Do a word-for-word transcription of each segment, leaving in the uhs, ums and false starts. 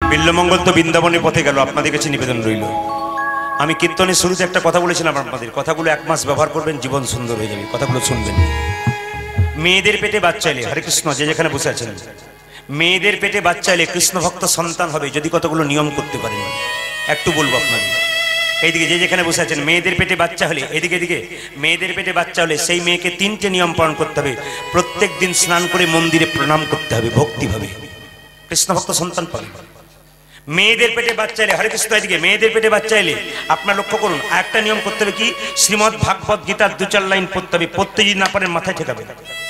বিল্লমঙ্গল তো বৃন্দাবনের পথে গেল, আপনাদের কাছে নিবেদন রইল। আমি কীর্তনের শুরুতে একটা কথা বলেছিলাম আপনাদের, কথাগুলো এক মাস ব্যবহার করবেন, জীবন সুন্দর হয়ে যাবে, কথাগুলো শুনবেন। মেয়েদের পেটে বাচ্চা এলে, হরে কৃষ্ণ, যে যেখানে বসে আছেন, মেয়েদের পেটে বাচ্চা এলে কৃষ্ণ ভক্ত সন্তান হবে যদি কতগুলো নিয়ম করতে পারেন। একটু বলবো আপনাদের, এইদিকে যে যেখানে বসে আছেন, মেয়েদের পেটে বাচ্চা হলে, এদিকে এদিকে মেয়েদের পেটে বাচ্চা হলে সেই মেয়েকে তিনটে নিয়ম পালন করতে হবে। প্রত্যেক দিন স্নান করে মন্দিরে প্রণাম করতে হবে ভক্তিভাবে, কৃষ্ণ ভক্ত সন্তান পাবে। মেয়েদের পেটে বাচ্চা এলে, হরে কৃষ্ণ, এদিকে মেয়েদের পেটে বাচ্চা এলে আপনার লক্ষ্য করুন, একটা নিয়ম করতে হবে কি, শ্রীমদ ভাগবত গীতার দু চার লাইন পড়তে হবে, পড়তে যদি না পারেন মাথায় ঠেকাবে।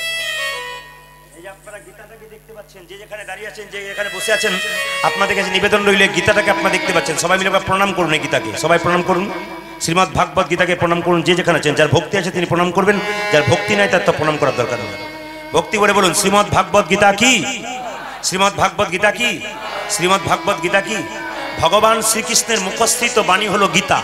এই যে আপনারা গীতাটাকে দেখতে পাচ্ছেন, যে যেখানে দাঁড়িয়ে আছেন, যে যেখানে বসে আছেন, আপনাদের কাছে নিবেদন রইলে গীতাটাকে আপনারা দেখতে পাচ্ছেন, সবাই মিলে প্রণাম করুন এই গীতাকে, সবাই প্রণাম করুন, শ্রীমদ ভাগবত গীতাকে প্রণাম করুন। যে যেখানে আছেন, যার ভক্তি আছে তিনি প্রণাম করবেন, যার ভক্তি নাই তার তো প্রণাম করার দরকার নেই। ভক্তি করে বলুন, শ্রীমদ ভাগবত গীতা কি, শ্রীমদ ভাগবত গীতা কি, শ্রীমদ ভাগবত গীতা কি। ভগবান শ্রীকৃষ্ণের মুখস্থিত বাণী হলো গীতা,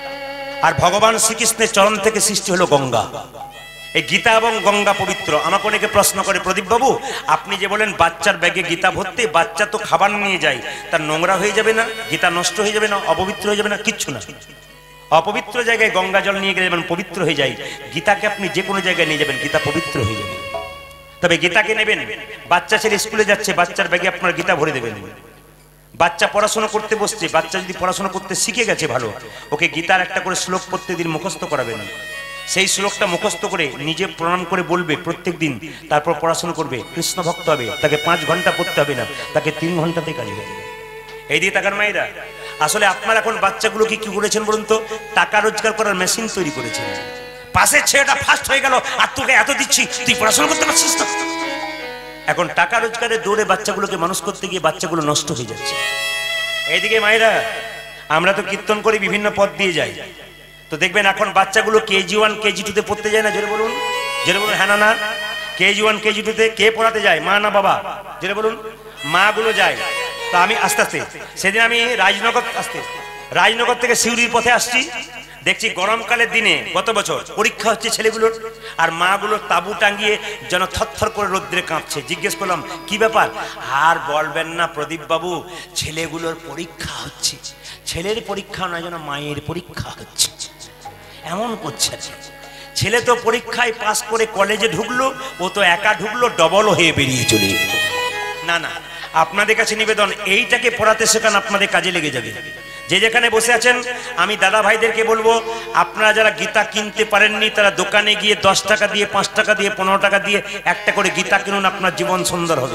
আর ভগবান শ্রীকৃষ্ণের চরণ থেকে সৃষ্টি হলো গঙ্গা। এই গীতা এবং গঙ্গা পবিত্র। আমাকে অনেকে প্রশ্ন করে, প্রদীপ বাবু আপনি যে বলেন বাচ্চার ব্যাগে গীতা ভর্তি, বাচ্চা তো খাবার নিয়ে যায়, তার নোংরা হয়ে যাবে না, গীতা নষ্ট হয়ে যাবে না, অপবিত্র হয়ে যাবে না? কিচ্ছু না। অপবিত্র জায়গায় গঙ্গা জল নিয়ে গেলে যেমন পবিত্র হয়ে যায়, গীতাকে আপনি যে কোনো জায়গায় নিয়ে যাবেন, গীতা পবিত্র হয়ে যাবে। তবে গীতাকে নেবেন, বাচ্চা ছেলে স্কুলে যাচ্ছে, বাচ্চার ব্যাগে আপনার গীতা ভরে দেবেন। বাচ্চা পড়াশোনা করতে বসছে, বাচ্চা যদি পড়াশোনা করতে শিখে গেছে ভালো, ওকে গীতার একটা করে শ্লোক প্রত্যেকদিন মুখস্থ করাবেন। সেই শ্লোকটা মুখস্থ করে নিজে প্রণাম করে বলবে প্রত্যেক দিন, তারপর পড়াশোনা করবে, কৃষ্ণ ভক্ত হবে। তাকে পাঁচ ঘন্টা পড়তে হবে না, তাকে তিন ঘন্টাতেই কাজ হয়ে যাবে। এই দিয়ে টাকার মায়েরা, আসলে আপনারা এখন বাচ্চাগুলোকে কি করেছেন বলুন তো, টাকা রোজগার করার মেশিন তৈরি করেছেন। পাশের ছেলেটা ফার্স্ট হয়ে গেল আর তোকে এত দিচ্ছি, তুই পড়াশোনা করতে পারছিস না। এখন টাকা রোজগারের দৌড়ে বাচ্চাগুলোকে মানুষ করতে গিয়ে বাচ্চাগুলো নষ্ট হয়ে যাচ্ছে। এইদিকে মায়েরা, আমরা তো কীর্তন করি, বিভিন্ন পথ দিয়ে যাই, তো দেখবেন এখন বাচ্চাগুলো কেজি ওয়ান কেজি টুতে পড়তে যায় না, জোরে বলুন, জোরে বলুন, হ্যাঁ না না। কেজি ওয়ান কেজি টুতে কে পড়াতে যায়, মা না বাবা? জোরে বলুন। মা গুলো যায়। তো আমি আস্তে আস্তে সেদিন আমি রাজনগর আসতে রাজনগর থেকে সিউড়ির পথে আসছি, দেখছি গরমকালের দিনে গত বছর পরীক্ষা হচ্ছে ছেলেগুলোর, আর মা গুলো তাবু টাঙ্গিয়ে যেন থরথর করে রোদ্রে কাঁপছে। জিজ্ঞেস করলাম কি ব্যাপার? আর বলবেন না প্রদীপ বাবু, ছেলেগুলোর পরীক্ষা হচ্ছে। ছেলের পরীক্ষা নয়, যেন মায়ের পরীক্ষা হচ্ছে, এমন করছে। ছেলে তো পরীক্ষায় পাস করে কলেজে ঢুকলো, ও তো একা ঢুকলো, ডবল হয়ে বেরিয়ে চলে এলো। না না, আপনাদের কাছে নিবেদন, এইটাকে পড়াতে শেখান, আপনাদের কাজে লেগে যাবে। যে যেখানে বসে আছেন, আমি দাদা ভাইদেরকে বলবো, আপনারা যারা গীতা কিনতে পারেননি তারা দোকানে গিয়ে দশ টাকা দিয়ে, পাঁচ টাকা দিয়ে, পনেরো টাকা দিয়ে একটা করে গীতা কিনুন, আপনার জীবন সুন্দর হবে।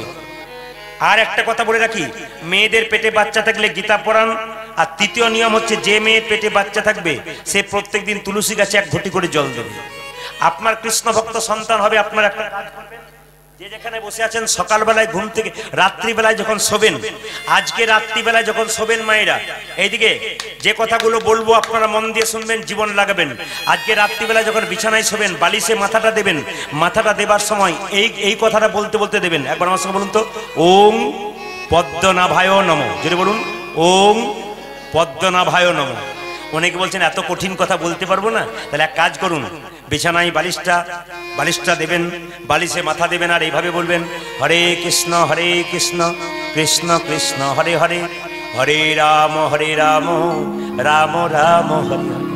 আর একটা কথা বলে রাখি, মেয়েদের পেটে বাচ্চা থাকলে গীতা পড়ান। আর তৃতীয় নিয়ম হচ্ছে, যে মেয়ের পেটে বাচ্চা থাকবে সে প্রত্যেক দিন তুলসী গাছে এক ঘটি করে জল দেবে। আপনার কৃষ্ণ ভক্ত সন্তান হবে। আপনার একটা কাজ করবেন, যে যেখানে বসে আছেন, সকালবেলায় ঘুম থেকে রাত্রিবেলায় যখন শোবেন, আজকে রাত্রিবেলায় যখন শোবেন মায়েরা, এইদিকে যে কথাগুলো বলবো আপনারা মন দিয়ে শুনবেন, জীবন লাগাবেন। আজকে রাত্রিবেলায় যখন বিছানায় শোবেন, বালিশে মাথাটা দেবেন, মাথাটা দেবার সময় এই এই কথাটা বলতে বলতে দেবেন। একবার আমার সঙ্গে বলুন তো, ওং পদ্মনাভায় নমঃ। যদি বলুন, ওং পদ্মনাভায় নমঃ। অনেকে বলছেন এত কঠিন কথা বলতে পারবো না, তাহলে এক কাজ করুন, বিছানায় বালিশটা বালিশটা দেবেন, বালিশে মাথা দেবেন, আর এইভাবে বলবেন, হরে কৃষ্ণ হরে কৃষ্ণ কৃষ্ণ কৃষ্ণ হরে হরে, হরে রাম হরে রাম রাম রাম হরে হরে।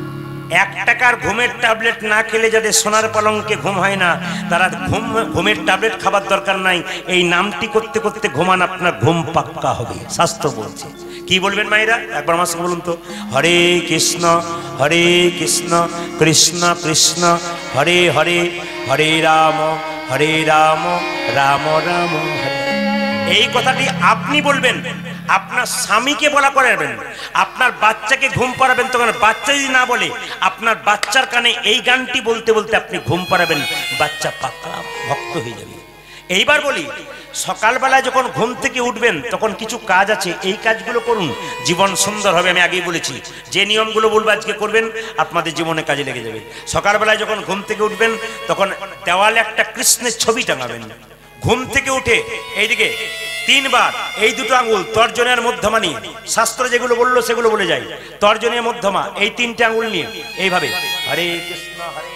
এক টাকার ঘুমের ট্যাবলেট না খেলে যাদের সোনার পালঙ্কে ঘুম হয় না, তারা ঘুম ঘুমের ট্যাবলেট খাবার দরকার নাই, এই নামটি করতে করতে ঘুমান, আপনার ঘুম পাক্কা হবে, শাস্ত্র বলছে। কি বলবেন মায়েরা? একবার আমার সঙ্গে বলুন তো, হরে কৃষ্ণ হরে কৃষ্ণ কৃষ্ণ কৃষ্ণ হরে হরে, হরে রাম হরে রাম রাম রাম হরে। এই কথাটি আপনি বলবেন, আপনার স্বামীকে বলা করাবেন, আপনার বাচ্চাকে ঘুম পাড়াবেন। তখন বাচ্চা যদি না বলে, আপনার বাচ্চার কানে এই গানটি বলতে বলতে আপনি ঘুম পাড়াবেন, বাচ্চা পাক্কা ভক্ত হয়ে যাবে। এইবার বলি, সকালবেলায় যখন ঘুম থেকে উঠবেন তখন কিছু কাজ আছে, এই কাজগুলো করুন, জীবন সুন্দর হবে। আমি আগেই বলেছি, যে নিয়মগুলো বলবো আজকে করবেন, আপনাদের জীবনে কাজে লেগে যাবে। সকালবেলায় যখন ঘুম থেকে উঠবেন তখন দেওয়ালে একটা কৃষ্ণের ছবি টাঙাবেন। ঘুম থেকে উঠে এইদিকে তিনবার এই দুটো আঙ্গুল তর্জনের মধ্যমা নিয়ে, শাস্ত্র যেগুলো বললো সেগুলো বলে যায়, তর্জনীয় মধ্যমা এই তিনটে আঙ্গুল নিয়ে এইভাবে, হরে কৃষ্ণ হরে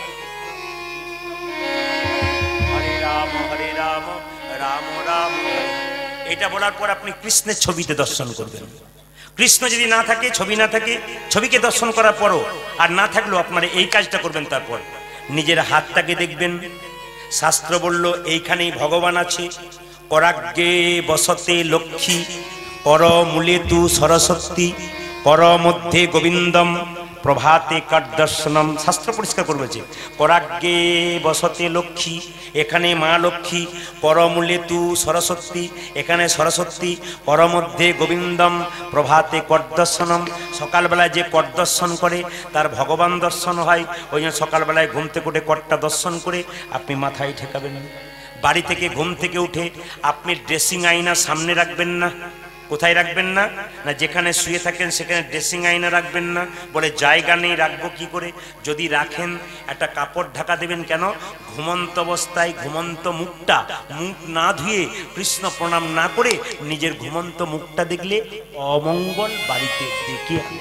হরে রাম হরে রাম রাম রাম, এটা বলার পর আপনি কৃষ্ণের ছবিতে দর্শন করবেন। কৃষ্ণ যদি না থাকে, ছবি না থাকে, ছবিকে দর্শন করার পরও আর না থাকলেও আপনারা এই কাজটা করবেন। তারপর নিজের হাতটাকে দেখবেন। শাস্ত্র বলল এইখানেই ভগবান আছে। করাগ্গে বসতে লক্ষ্মী, কর মূলে তু সরস্বতী, কর মধ্যে গোবিন্দম, প্রভাতে কার্দর্শনম। শাস্ত্র পরিষ্কার করবেছে করাগ্গে বসতে লক্ষ্মী, এখানে মা লক্ষ্মী, করমূলে তু সরস্বতী, এখানে সরস্বতী, করমধ্যে গোবিন্দম, প্রভাতে করদর্শনম। সকালবেলায় যে কর দর্শন করে তার ভগবান দর্শন হয়। ওই জন্য সকালবেলায় ঘুম থেকে উঠে করটা দর্শন করে আপনি মাথায় ঠেকাবেন। বাড়ি থেকে ঘুম থেকে উঠে আপনি ড্রেসিং আয়না সামনে রাখবেন না। কোথায় রাখবেন না? না যেখানে শুয়ে থাকেন সেখানে ড্রেসিং আয়না রাখবেন না। বলে জায়গা নেই, রাখবো কি করে? যদি রাখেন একটা কাপড় ঢাকা দেবেন। কেন? ঘুমন্ত অবস্থায় ঘুমন্ত মুখটা, মুখ না ধুয়ে কৃষ্ণ প্রণাম না করে নিজের ঘুমন্ত মুখটা দেখলে অমঙ্গল বাড়িতে ডেকে আনে।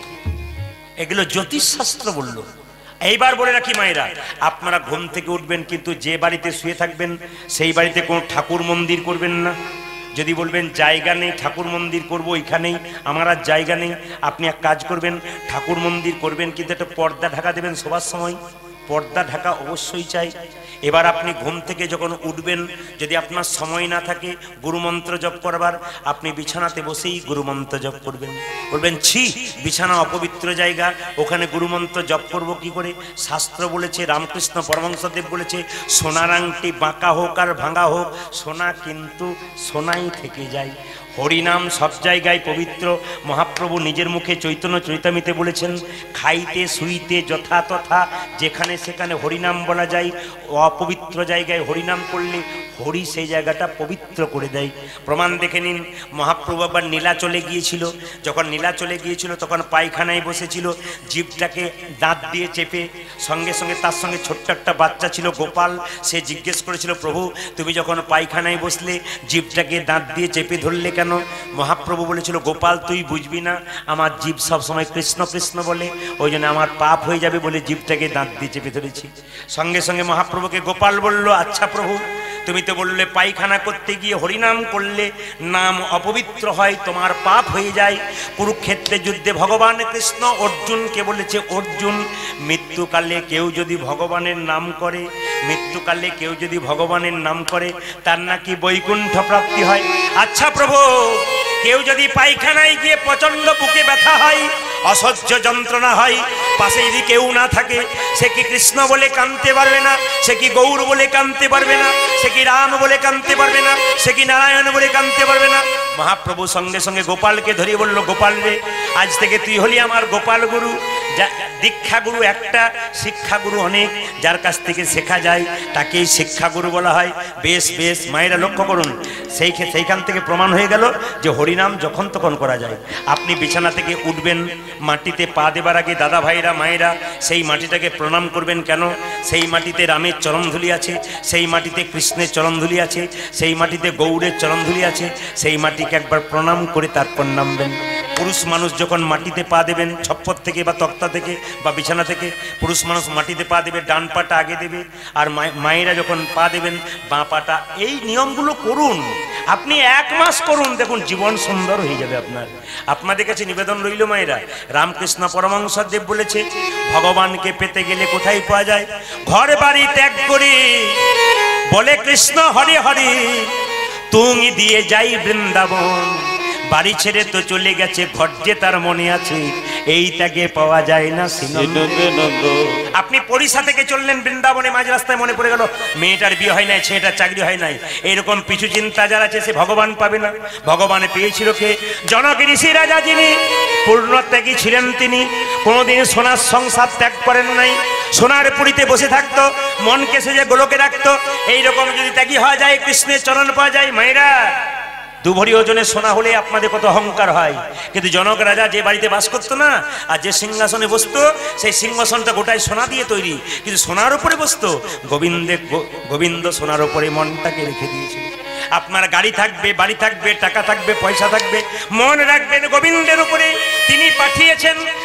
এগুলো জ্যোতিষশাস্ত্র বলল। এইবার বলে রাখি মায়েরা, আপনারা ঘুম থেকে উঠবেন, কিন্তু যে বাড়িতে শুয়ে থাকবেন সেই বাড়িতে কোনো ঠাকুর মন্দির করবেন না। যদি বলবেন জায়গা নেই, ঠাকুর মন্দির করবো ওইখানেই, আমার আর জায়গা নেই, আপনি এক কাজ করবেন, ঠাকুর মন্দির করবেন কিন্তু একটা পর্দা ঢাকা দেবেন। শোবার সময় পর্দা ঢাকা অবশ্যই চাই। এবার আপনি ঘুম থেকে যখন উঠবেন, যদি আপনার সময় না থাকে গুরুমন্ত্র জপ করবার, আপনি বিছানাতে বসেই গুরুমন্ত্র জপ করবেন। বলবেন ছি, বিছানা অপবিত্র জায়গা, ওখানে গুরুমন্ত্র জপ করব কি করে? শাস্ত্র বলেছে, রামকৃষ্ণ পরমহংসদেব বলেছে, সোনার আংটি বাঁকা হোক আর ভাঙা হোক, সোনা কিন্তু সোনাই থেকে যায়। হরিনাম সব জায়গায় পবিত্র। মহাপ্রভু নিজের মুখে চৈতন্য চরিতামিতে বলেছেন, খাইতে শুইতে যথা তথা, যেখানে সেখানে হরিনাম বলা যায়। অপবিত্র জায়গায় হরিনাম করলে হরি সেই জায়গাটা পবিত্র করে দেয়। প্রমাণ দেখে নিন। মহাপ্রভু একবার নীলাচলে গিয়েছিল। যখন নীলাচলে গিয়েছিল তখন পায়খানায় বসেছিল, জিভটাকে দাঁত দিয়ে চেপে। সঙ্গে সঙ্গে তার সঙ্গে ছোট্ট একটা বাচ্চা ছিল গোপাল, সে জিজ্ঞেস করেছিল, প্রভু তুমি যখন পায়খানায় বসলে জিভটাকে দাঁত দিয়ে চেপে ধরলে কেন? মহাপ্রভু বলেছিল, গোপাল তুই বুঝবি না, আমার জিভ সবসময় কৃষ্ণ কৃষ্ণ বলে, ওই জন্য আমার পাপ হয়ে যাবে বলে জিভটাকে দাঁত দিয়ে চেপে ধরেছি। সঙ্গে সঙ্গে মহাপ্রভুকে গোপাল বলল, আচ্ছা প্রভু তুমি তো বললে পায়খানা করতে গিয়ে হরিনাম করলে নাম অপবিত্র হয়, তোমার পাপ হয়ে যায়। কুরুক্ষেত্রের যুদ্ধে ভগবান কৃষ্ণ অর্জুনকে বলেছে, অর্জুন মৃত্যুকালে কেউ যদি ভগবানের নাম করে, মৃত্যুকালে কেউ যদি ভগবানের নাম করে তার নাকি বৈকুণ্ঠ প্রাপ্তি হয়। আচ্ছা প্রভু, কেউ যদি পায়খানায় গিয়ে প্রচন্ড বুকে ব্যথা হয়, অসহ্য যন্ত্রণা হয়, পাশে যদি কেউ না থাকে, সে কি কৃষ্ণ বলে কাঁদতে পারবে না? সে কি গৌর বলে কাঁদতে পারবে না? সে কি রাম বলে কাঁদতে পারবে না? সে কি নারায়ণ বলে কাঁদতে পারবে না? মহাপ্রভু সঙ্গে সঙ্গে গোপালকে ধরিয়ে বলল, গোপাল রে, আজ থেকে তুই হলি আমার গোপাল গুরু। যা দীক্ষাগুরু একটা, শিক্ষাগুরু অনেক, যার কাছ থেকে শেখা যায় তাকেই শিক্ষাগুরু বলা হয়। বেশ বেশ মায়েরা লক্ষ্য করুন, সেই সেইখান থেকে প্রমাণ হয়ে গেল যে হরিনাম যখন তখন করা যায়। আপনি বিছানা থেকে উঠবেন, মাটিতে পা দেবার আগে দাদা ভাইরা মায়েরা সেই মাটিটাকে প্রণাম করবেন। কেন? সেই মাটিতে রামের চরণধুলি আছে, সেই মাটিতে কৃষ্ণের চরণধুলি আছে, সেই মাটিতে গৌরের চরণধুলি আছে। সেই মাটিকে একবার প্রণাম করে তারপর নামবেন। পুরুষ মানুষ যখন মাটিতে পা দেবেন, ছপ্পর থেকে বা তক্তা থেকে বা বিছানা থেকে পুরুষ মানুষ মাটিতে পা দেবে, ডান পাটা আগে দেবে, আর মায়েরা যখন পা দেবেন বাঁ পাটা। এই নিয়মগুলো করুন, আপনি এক মাস করুন, দেখুন জীবন সুন্দর হয়ে যাবে আপনার। আপনাদের কাছে নিবেদন রইল মায়েরা, রামকৃষ্ণ পরমহংসদেব বলেছে, ভগবানকে পেতে গেলে কোথায় পাওয়া যায়? ঘর বাড়ি ত্যাগ করে বলে কৃষ্ণ হরে হরে, তুমি দিয়ে যাই বৃন্দাবন। বাড়ি ছেড়ে তো চলে গেছে, ঘর যে তার মনে আছে, এই ত্যাগে পাওয়া যায় না। আপনি পরিষা থেকে চললেন বৃন্দাবনে, মাঝ রাস্তায় মনে পড়ে গেল মেয়েটার বিয়ে হয় নাই, ছেলেটার চাকরি হয় নাই, এইরকম পিছু চিন্তা যার আছে সে ভগবান পাবে না। ভগবানে পেয়েছিল কে? জনক ঋষি রাজা, যিনি পূর্ণ ত্যাগী ছিলেন, তিনি কোনোদিন সোনার সংসার ত্যাগ করেন নাই। সোনার পুরীতে বসে থাকতো, মনকে সে যে গোলকে রাখতো। এইরকম যদি ত্যাগী হওয়া যায়, কৃষ্ণের চরণ পাওয়া যায়। মায়েরা, দুভরি ওজনে সোনা হলে আপনাদের কত অহংকার হয়, কিন্তু জনক রাজা যে বাড়িতে বাস করতো না, আর যে সিংহাসনে বসতো, সেই সিংহাসনটা গোটাই সোনা দিয়ে তৈরি, কিন্তু সোনার উপরে বসতো। গোবিন্দে গোবিন্দ সোনার উপরে মনটাকে রেখে দিয়েছিল। আপনার গাড়ি থাকবে, বাড়ি থাকবে, টাকা থাকবে, পয়সা থাকবে, মন রাখবেন গোবিন্দের উপরে। তিনি পাঠিয়েছেন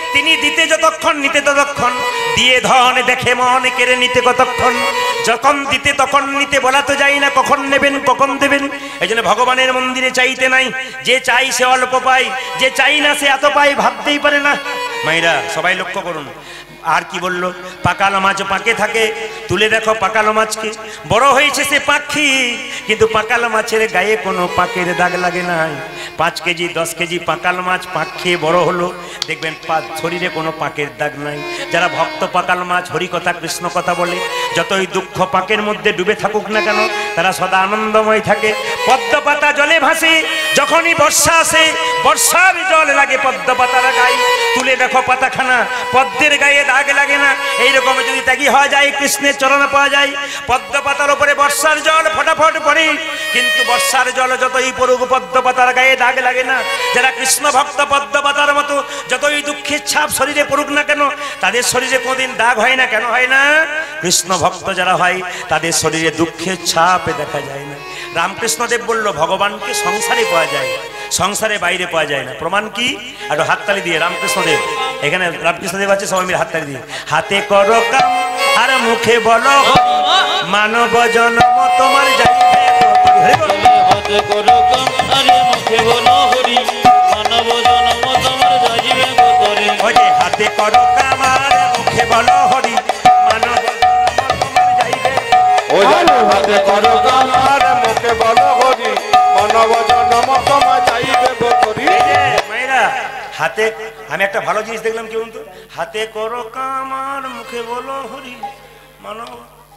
তিনি দিতে যতক্ষণ নিতে ততক্ষণ, দিয়ে ধন দেখে মন কেড়ে নিতে কতক্ষণ, যখন দিতে তখন নিতে বলা তো যায় না, কখন নেবেন কখন দেবেন। এই জন্য ভগবানের মন্দিরে চাইতে নাই, যে চাই সে অল্প পায়, যে চাই না সে এত পায় ভাবতেই পারে না। মায়েরা সবাই লক্ষ্য করুন। আর কি বললো, পাকালো মাছ পাকে থাকে, তুলে দেখো পাকালো মাছকে, বড় হয়েছে সে পাখি, কিন্তু পাকালো মাছের গায়ে কোনো পাকের দাগ লাগে নাই। পাঁচ কেজি দশ কেজি পাকালো মাছ পাক খেয়ে বড় হলো, দেখবেন শরীরে কোনো পাকের দাগ নাই। যারা ভক্ত পাকালো মাছ হরি কথা কৃষ্ণ কথা বলে, যতই দুঃখ পাকের মধ্যে ডুবে থাকুক না কেন, তারা সদা আনন্দময় থাকে। পদ্ম পাতা জলে ভাসে, যখনই বর্ষা আসে বর্ষার জল লাগে পদ্ম পাতার গায়ে, তুলে দেখো পাতাখানা পদ্মের গায়ে দাগ লাগে না। এইরকম যদি ত্যাগী হওয়া যায়, কৃষ্ণের চরণে পাওয়া যায়। পদ্ম পাতার উপরে বর্ষার জল ফটাফট পড়ে, কিন্তু বর্ষার জল যতই পড়ুক পদ্ম পাতার গায়ে দাগ লাগে না। যারা কৃষ্ণ ভক্ত পদ্ম পাতার মতো যতই দুঃখের ছাপ শরীরে পড়ুক না কেন, তাদের শরীরে কোনোদিন দাগ হয় না। কেন হয় না? কৃষ্ণ ভক্ত যারা হয় তাদের শরীরে দুঃখের ছাপ দেখা যায় না। রামকৃষ্ণদেব বলল, ভগবানকে সংসারে পাওয়া যায়, সংসারে বাইরে পাওয়া যায় না। প্রমাণ কি? আর হাততালি দিয়ে রামকৃষ্ণদেব, এখানে রামকৃষ্ণদেব আছে, সবাই মিলে হাততালি দিয়ে, হাতে করো কাম আর মুখে বলো মানব জন্ম তোমার যাইবে। হাতে করো কাম আর মুখে বলো হরি, মানব জন্ম তোমার যাইবে গোতরে। ওই যে হাতে করো কাম আর মুখে বলো হরি, মানব জন্ম তোমার যাইবে। ওই হাতে করো কাম আর মুখে বলো হরি, মানব জন্ম তোমার যাইবে গোতরে। মায়েরা হাতে, আমি একটা ভালো জিনিস দেখলাম, কি বলতো, হাতে করো কাম আর মুখে বলো হরি মানব।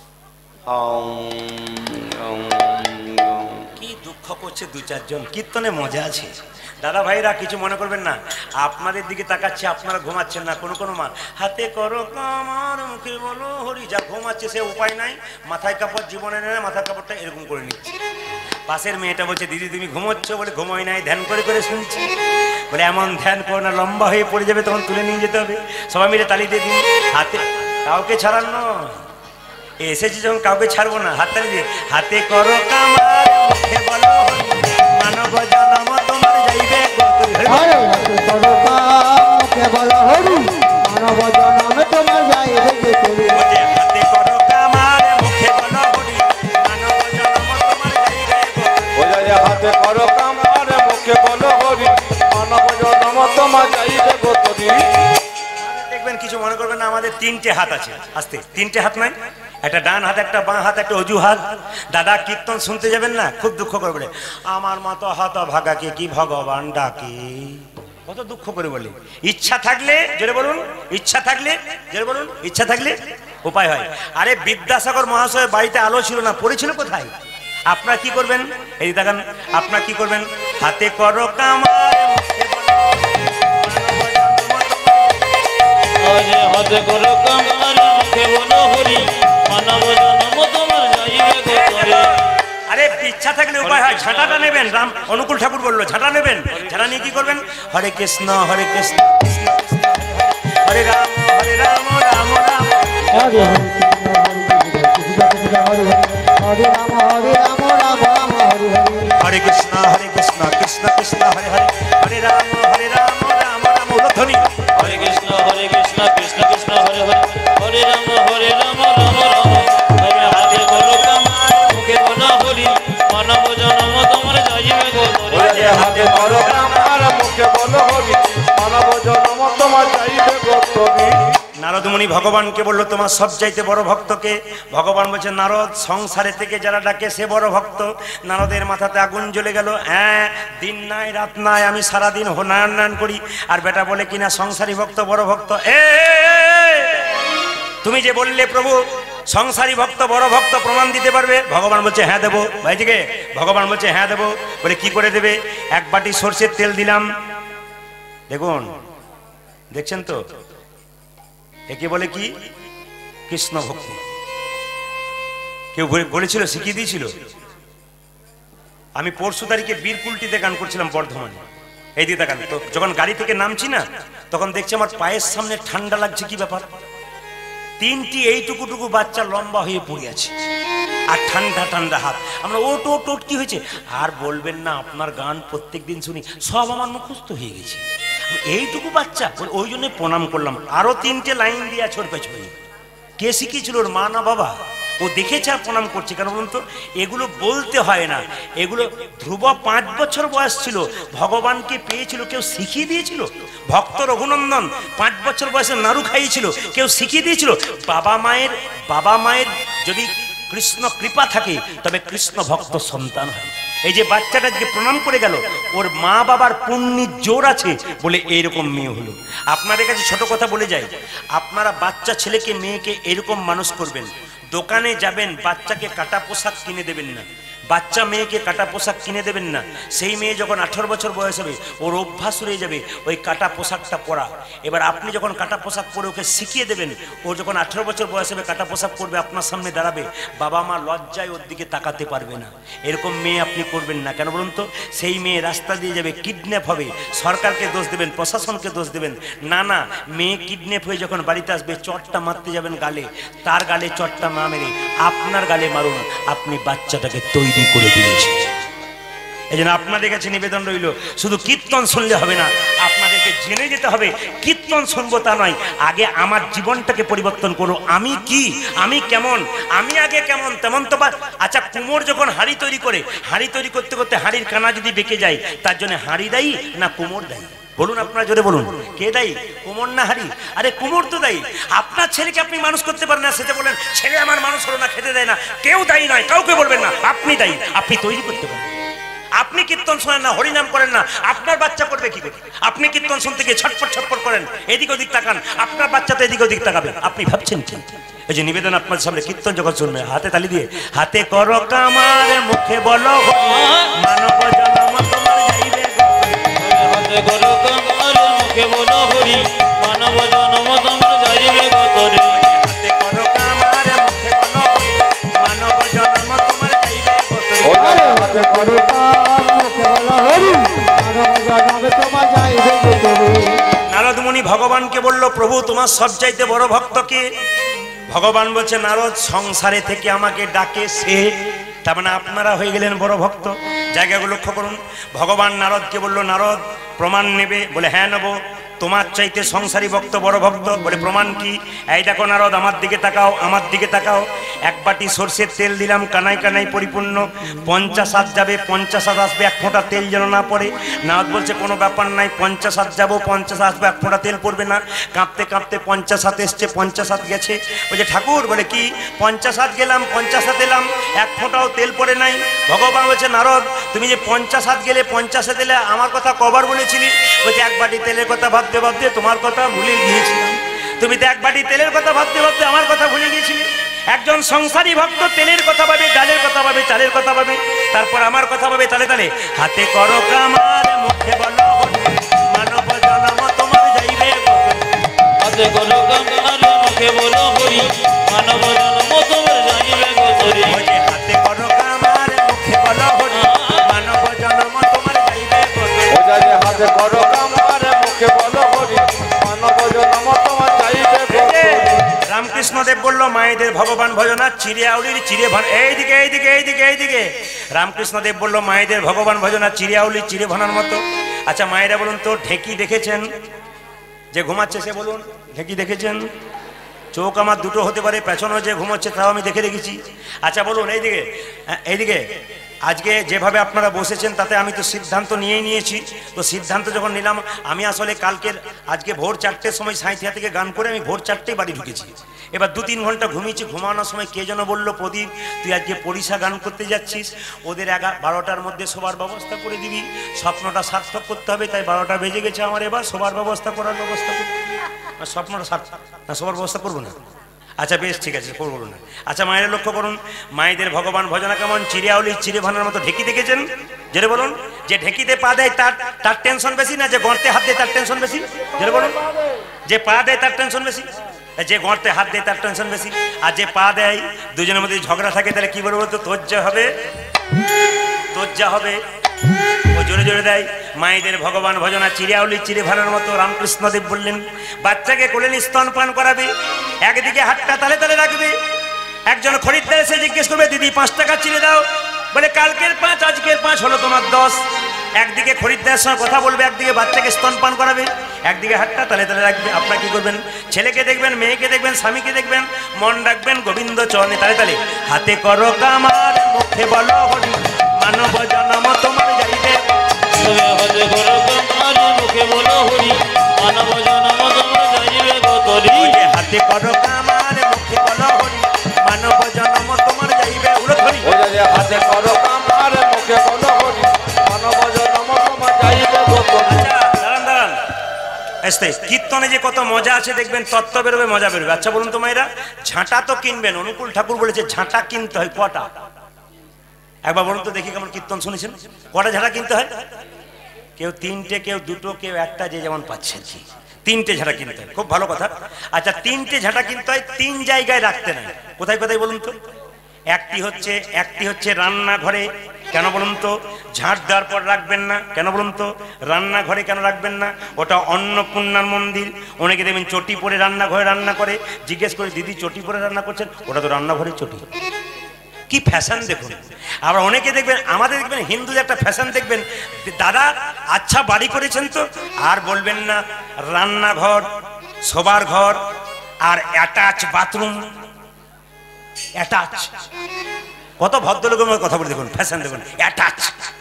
কি দুঃখ করছে দু চারজন, কীর্তনে মজা আছে। দাদা ভাইরা কিছু মনে করবেন না, আপনাদের দিকে তাকাচ্ছে, আপনারা ঘুমাচ্ছেন না। কোনো কোনো মা হাতে করো কাম আর মুখে বলো হরি, যা ঘুমাচ্ছে সে উপায় নাই, মাথায় কাপড় জীবনে নেয়, মাথার কাপড়টা এরকম করে নিচ্ছে। পাশের মেয়েটা বলছে, দিদি তুমি ঘুমোচ্ছ? বলে ঘুমোই নাই, ধ্যান করে করে শুনছি। বলে এমন ধ্যান করো না, লম্বা হয়ে পড়ে যাবে, তখন তুলে নিয়ে যেতে হবে। সবাই মিলে তালি দিয়ে দিন। হাতে কাউকে ছাড়ান নয়, এসেছি যখন কাউকে ছাড়বো না। হাততালি দিয়ে, হাতে করো কাম আর মুখে বলো হরি, মানব জন্ম তোমার যাইবে গোতরে। হাতে করো কাম মুখে বলো হরি, মানব জন্ম তোমার যাইবে গোতরে। হাতে করো কাম আর মুখে বলো হরি, মানব জন্ম তোমার যাইবে গোতরে। হাতে করো কাম আর মুখে বলো হরি, মানব জন্ম তোমার যাইবে গোতরে। দেখবেন কিছু মনে করবেন না, আমাদের তিনটে হাত আছে। আস্তে, তিনটে হাত নাই, একটা ডান হাত, একটা বাঁ হাত, একটা অজু হাত। দাদা কীর্তন শুনতে যাবেন না, খুব দুঃখ করে বলে, আমার মতো হাত ভাগাকে কি ভগবান ডাকে। কত দুঃখ করে বলে। ইচ্ছা থাকলে জোরে বলুন, ইচ্ছা থাকলে জোরে বলুন, ইচ্ছা থাকলে উপায় হয়। আরে বিদ্যাসাগর মহাশয় বাড়িতে আলো ছিল না, পড়েছিল কোথায়? আপনারা কি করবেন? এই দেখেন, আপনারা কি করবেন? হাতে করো কাম হাতে করো কাম আর মুখে বলো হরি, মানব জন্ম তোমার যাইবে গোতরে। আরে ইচ্ছা থাকলে উপায় হয়। ঝাঁটাটা নেবেন, রাম অনুকূল ঠাকুর বললো ঝাঁটা নেবেন। ঝাঁটা নিয়ে কি করবেন? হরে কৃষ্ণ হরে কৃষ্ণ কৃষ্ণ কৃষ্ণ হরে রাম হরে রাম রাম রাম হরে হরে হরে রাম হরে রাম রাম রাম হরে হরে। হরে কৃষ্ণ হরে কৃষ্ণ কৃষ্ণ কৃষ্ণ হরে হরে হরে রাম হরে রাম রাম রাম উলধ্বনি। হরে কৃষ্ণ হরে কৃষ্ণ কৃষ্ণ কৃষ্ণ হরে হরে হরে রাম হরে রাম রাম রাম হরে। হাতে করো কাম আর মুখে বলো হরি, মানব জন্ম তোমার যাইবে গোতরে। হাতে করো কাম আর মুখে বলো হরি, মানব জন্ম তোমার যাইবে গোতরে। নারদমুনি ভগবানকে বললো, তোমার সবচাইতে বড় ভক্তকে? ভগবান বলছে, নারদ সংসারে থেকে যারা ডাকে সে বড় ভক্ত। নারদের মাথাতে আগুন জ্বলে গেল। হ্যাঁ, দিন নাই রাত নাই আমি সারাদিন নয়ন করি, আর বেটা বলে কিনা সংসারী ভক্ত বড় ভক্ত। এ তুমি যে বললে প্রভু সংসারী ভক্ত বড় ভক্ত, প্রমাণ দিতে পারবে? ভগবান বলছে হ্যাঁ দেবো। ভাইজিকে ভগবান বলছে হ্যাঁ দেবো। বলে কি করে দেবে? এক বাটি সর্ষের তেল দিলাম। দেখুন, দেখছেন তো, একে বলে কি? কৃষ্ণ ভক্তি। কেউ বলেছিল, শিখিয়ে দিয়েছিল। আমি পরশু তারিখে বীরকুলটিতে গান করছিলাম বর্ধমানে। এই দিকে গান, তো যখন গাড়ি থেকে নামছি না, তখন দেখছি আমার পায়ের সামনে ঠান্ডা লাগছে। কি ব্যাপার? তিনটি এইটুকুটুকু বাচ্চা লম্বা হয়ে পড়ে আছে, আর ঠান্ডা ঠান্ডা হাত। আমরা ওট ওট ওট কি হয়েছে? আর বলবেন না, আপনার গান প্রত্যেক দিন শুনি, সব আমার মুখস্থ হয়ে গেছে। এইটুকু বাচ্চা, ওই জন্য প্রণাম করলাম। আরো তিনটে লাইন দিয়ে ছোট পেছনে কে শিখিয়েছিল? ওর মা না বাবা? ও দেখেছে আর প্রণাম করছে। কেন বলুন তো? এগুলো বলতে হয় না, এগুলো ধ্রুব পাঁচ বছর বয়স ছিল, ভগবানকে পেয়েছিল, কেউ শিখিয়ে দিয়েছিল? ভক্ত রঘুনন্দন পাঁচ বছর বয়সে নাড়ু খাইয়েছিল, কেউ শিখিয়ে দিয়েছিল? বাবা মায়ের বাবা মায়ের যদি কৃষ্ণ কৃপা থাকে তবে কৃষ্ণ ভক্ত সন্তান হয়। এই যে বাচ্চাটা যে প্রণাম করে গেল, ওর মা বাবার পুণ্যের জোর আছে বলে এইরকম মেয়ে হলো। আপনাদের কাছে ছোট কথা বলে যাই, আপনারা বাচ্চা ছেলেকে মেয়েকে এরকম মানুষ করবেন। দোকানে যাবেন, বাচ্চাকে কাটা পোশাক কিনে দেবেন না, বাচ্চা মেয়েকে কাটা পোশাক কিনে দেবেন না। সেই মেয়ে যখন আঠারো বছর বয়স হবে, ওর অভ্যাস হয়ে যাবে ওই কাটা পোশাকটা পরা। এবার আপনি যখন কাটা পোশাক পরে ওকে শিখিয়ে দেবেন, ও যখন আঠারো বছর বয়স হবে কাটা পোশাক পরবে, আপনার সামনে দাঁড়াবে, বাবা মা লজ্জায় ওর দিকে তাকাতে পারবে না। এরকম মেয়ে আপনি করবেন না। কেন বলুন তো? সেই মেয়ে রাস্তা দিয়ে যাবে, কিডন্যাপ হবে, সরকারকে দোষ দেবেন, প্রশাসনকে দোষ দেবেন। না না, মেয়ে কিডন্যাপ হয়ে যখন বাড়িতে আসবে, চটটা মারতে যাবেন গালে, তার গালে চটটা না মেরে আপনার গালে মারুন, আপনি বাচ্চাটাকে তৈরি করে দিয়েছে। এই জন্য আপনাদের কাছে নিবেদন রইল, শুধু কীর্তন শুনলে হবে না, আপনাদেরকে জেনে যেতে হবে। কীর্তন শুনবো তা নয়, আগে আমার জীবনটাকে পরিবর্তন করো। আমি কি, আমি কেমন, আমি আগে কেমন তেমন তো। আচ্ছা, কুমোর যখন হাঁড়ি তৈরি করে, হাঁড়ি তৈরি করতে করতে হাঁড়ির কানা যদি বেঁকে যায়, তার জন্য হাঁড়ি দায়ী না কুমোর দায়ী? বলুন, আপনারা জোরে বলুন, কে দায়ী? কুমোর না হাঁড়ি? আরে কুমোর তো দায়ী। আপনার ছেলেকে আপনি মানুষ করতে পারেন না, সেটা বলেন ছেলে আমার মানুষ হলো না, খেতে দেয় না, কেউ দায়ী নয়, কাউকে বলবেন না, আপনি দায়ী। আপনি তৈরি করতে পারেন। আপনি কীর্তন শোনেন না, হরিনাম করেন না, আপনার বাচ্চা করবে কি করে? আপনি কীর্তন শুনতে গিয়ে ছটফট ছটফট করেন, এদিক ওদিক তাকান, আপনার বাচ্চা তো এদিক ওদিক তাকাবে। আপনি ভাবছেন কি? এই যে নিবেদন আপনার সামনে, কীর্তন যখন শুনবে, হাতে তালি দিয়ে, হাতে করো কামার, মুখে বলো মানব জনম তোমার যাইবে, হাতে করো কামার, মুখে বলো হরি, মানব জনম তোমার যাইবে গতরে। হাতে করো কামার, মুখে বলো হরি, মানব জনম তোমার যাইবে গতরে। হাতে করো কাম, মুখে বলো হরি, মানব জনম তোমার যাইবে গতরে। নারদমুনি ভগবানকে বলল, প্রভু তোমার সবচাইতে বড় ভক্তকে? ভগবান বলছে, নারদ সংসারে থেকে আমাকে ডাকে সে। তার মানে আপনারা হয়ে গেলেন বড় ভক্ত। জায়গাগুলো লক্ষ্য করুন। ভগবান নারদকে বলল, নারদ প্রমাণ নেবে? বলে হ্যাঁ নেব। তোমার চাইতে সংসারী ভক্ত বড় ভক্ত? বলে প্রমাণ কি? এই দেখো নারদ, আমার দিকে তাকাও, আমার দিকে তাকাও। এক বাটি সর্ষের তেল দিলাম, কানাই কানাই পরিপূর্ণ, পঞ্চাশ হাত যাবে, পঞ্চাশ হাত আসবে, এক ফোঁটা তেল যেন না পড়ে। নারদ বলছে কোনো ব্যাপার নাই, পঞ্চাশ হাত যাবো, পঞ্চাশ আসবে, এক ফোঁটা তেল পড়বে না। কাঁপতে কাঁপতে পঞ্চাশ হাত এসছে, পঞ্চাশ হাত গেছে। বলছে ঠাকুর, বলে কি? পঞ্চাশ হাত গেলাম, পঞ্চাশ হাত এলাম, এক ফোঁটাও তেল পড়ে নাই। ভগবান বলছে, নারদ তুমি যে পঞ্চাশ হাত গেলে, পঞ্চাশ হাত এলে, আমার কথা কবার বলেছিলি? বলছে এক বাটি তেলের কথা ভাবতে ভাবতে তোমার কথা ভুলে গিয়েছিলাম। তুমি তো এক বাটি তেলের কথা ভাবতে ভাবতে আমার কথা ভুলে গিয়েছিলে। একজন সংসারী ভক্ত তেলের কথা ভাবে, ডালের কথা ভাবে, চালের কথা ভাবে, তারপর আমার কথা ভাবে। তালে তালে হাতে করো কামার, মুখে বলো মানব জনম তোমার যাইবে গতরে। হাতে করো কামার, মুখে বলো হরি, মানব জনম তোমার যাইবে গতরে। বলে হাতে করো কামার, মুখে বলো হরি, মানব জনম তোমার যাইবে গতরে। হাতে করো কামার, মুখে বলো হরি, মানব জনম তোমার যাইবে গতরে। রামকৃষ্ণ দেব বলল, মায়েদের ভগবান ভজনা চিড়ে আউলির চিড়ে ভান। এইদিকে এইদিকে এইদিকে এইদিকে রামকৃষ্ণ দেব বলল, মায়েদের ভগবান ভজনা চিড়ে আউলির চিড়ে ভানার মতো। আচ্ছা মায়েরা বলুন তো, ঢেকি দেখেছেন? যে ঘুমাচ্ছে সে বলুন, ঢেকি দেখেছেন? চোখ আমার দুটো হতে পারে, পেছনেও যে ঘুমোচ্ছে তাও আমি দেখে রেখেছি। আচ্ছা বলুন এইদিকে, এইদিকে আজকে যেভাবে আপনারা বসেছেন তাতে আমি তো সিদ্ধান্ত নিয়েই নিয়েছি। তো সিদ্ধান্ত যখন নিলাম, আমি আসলে কালকের আজকে ভোর চারটের সময় সাঁইথিয়া থেকে গান করে আমি ভোর চারটেই বাড়ি ঢুকেছি। এবার দু তিন ঘন্টা ঘুমিয়েছি। ঘুমানোর সময় কে যেন বললো, প্রদীপ তুই আজকে পরিষা গান করতে যাচ্ছিস, ওদের এগারো বারোটার মধ্যে শোবার ব্যবস্থা করে দিবি, স্বপ্নটা সার্থক করতে হবে। তাই বারোটা বেজে গেছে আমার, এবার শোবার ব্যবস্থা করার ব্যবস্থা করতে হবে। স্বপ্নটা সার্থক না, শোবার ব্যবস্থা করবো না? আচ্ছা বেশ ঠিক আছে, করবো না। আচ্ছা মায়ের লক্ষ্য করুন, মায়েদের ভগবান ভজনা কেমন? চিড়িয়াউলি চিড়ে ভানার মতো। ঢেকি দেখেছেন? যেটা বলুন, যে ঢেকিতে পা দেয় তার তার টেনশন বেশি না যে গর্তে হাত দেয় তার টেনশন বেশি? যেটা বলুন, যে পা দেয় তার টেনশন বেশি, যে গর্তে হাত দেয় তার টেনশন বেশি। আর যে পা দেয়, দুজনের মধ্যে ঝগড়া থাকে, তাহলে কি বলবো? তো তোর যা হবে, তোর যা হবে, ও জোরে জোরে দেয়। মায়েদের ভগবান ভজনা চিড়িয়াউলি চিড়ে ভানার মতো। রামকৃষ্ণদেব বললেন, বাচ্চাকে কোলে নিয়ে স্তন পান করাবে, একদিকে হাতটা তালে তালে রাখবে। একজন খরিদ্দার এসে জিজ্ঞেস করবে, দিদি পাঁচ টাকা চিড়ে দাও। বলে কালকের পাঁচ, আজকের পাঁচ হলো তোমার দশ। একদিকে খরিদ্দারের সঙ্গে কথা বলবে, একদিকে বাচ্চাকে স্তনপান করাবে, একদিকে হাতটা তালে তালে রাখবে। আপনারা কি করবেন? ছেলেকে দেখবেন, মেয়েকে দেখবেন, স্বামীকে দেখবেন, মন রাখবেন গোবিন্দ চরণে তালে তালে। হাতে করো কামার, মুখে বলো হরি, মানব জনম তোমার যাইবে। তবে হাতে করো কামার, মুখে বলো হরি, মানব জনম তোমার যাইবে গো তরি। হাতে করো কামার, মুখে বলো হরি, মানব জনম তোমার যাইবে উলট হরি। হাতে করো কামার, মুখে বলো হরি, মানব জনম তোমার যাইবে গো তরি। আচ্ছা দাঁড়ান দাঁড়ান, এসতে কীর্তনে যে কত মজা আছে দেখবেন, তত্ত্ব বেরোবে, মজা বেরোবে। আচ্ছা বলুন তো মায়েরা, ঝাঁটা তো কিনবেন, অনুকূল ঠাকুর বলেছে ঝাঁটা কিনতে হয় কটা? একবার বলুন তো দেখি, কেমন কীর্তন শুনেছেন? কটা ঝাঁটা কিনতে হয়? কেউ তিনটে, কেউ দুটো, কেউ একটা, যে যেমন পাচ্ছেন। তিনটে ঝাঁটা কিনতে হয়, খুব ভালো কথা। আচ্ছা তিনটে ঝাঁটা কিনতে হয়, তিন জায়গায় রাখতে নাই। কোথায় কোথায় বলুন তো? একটি হচ্ছে একটি হচ্ছে রান্নাঘরে। কেন বলুন তো? ঝাঁট দেওয়ার পর রাখবেন না। কেন বলুন তো? রান্নাঘরে কেন রাখবেন না? ওটা অন্নপূর্ণার মন্দির। অনেকে দেখবেন চটি পরে রান্নাঘরে রান্না করে। জিজ্ঞেস করে, দিদি চটি পরে রান্না করছেন? ওটা তো রান্নাঘরে চটি। কি ফ্যাশন দেখুন। আবার অনেকে দেখবেন, আমাদের দেখবেন হিন্দুদের একটা ফ্যাশন দেখবেন, দাদা আচ্ছা বাড়ি করেছেন তো, আর বলবেন না রান্নাঘর, শোবার ঘর আর অ্যাটাচ বাথরুম। অ্যাটাচ, কত ভদ্রলোকের কথা বলে দেখুন, ফ্যাশন দেখুন। অ্যাটাচ,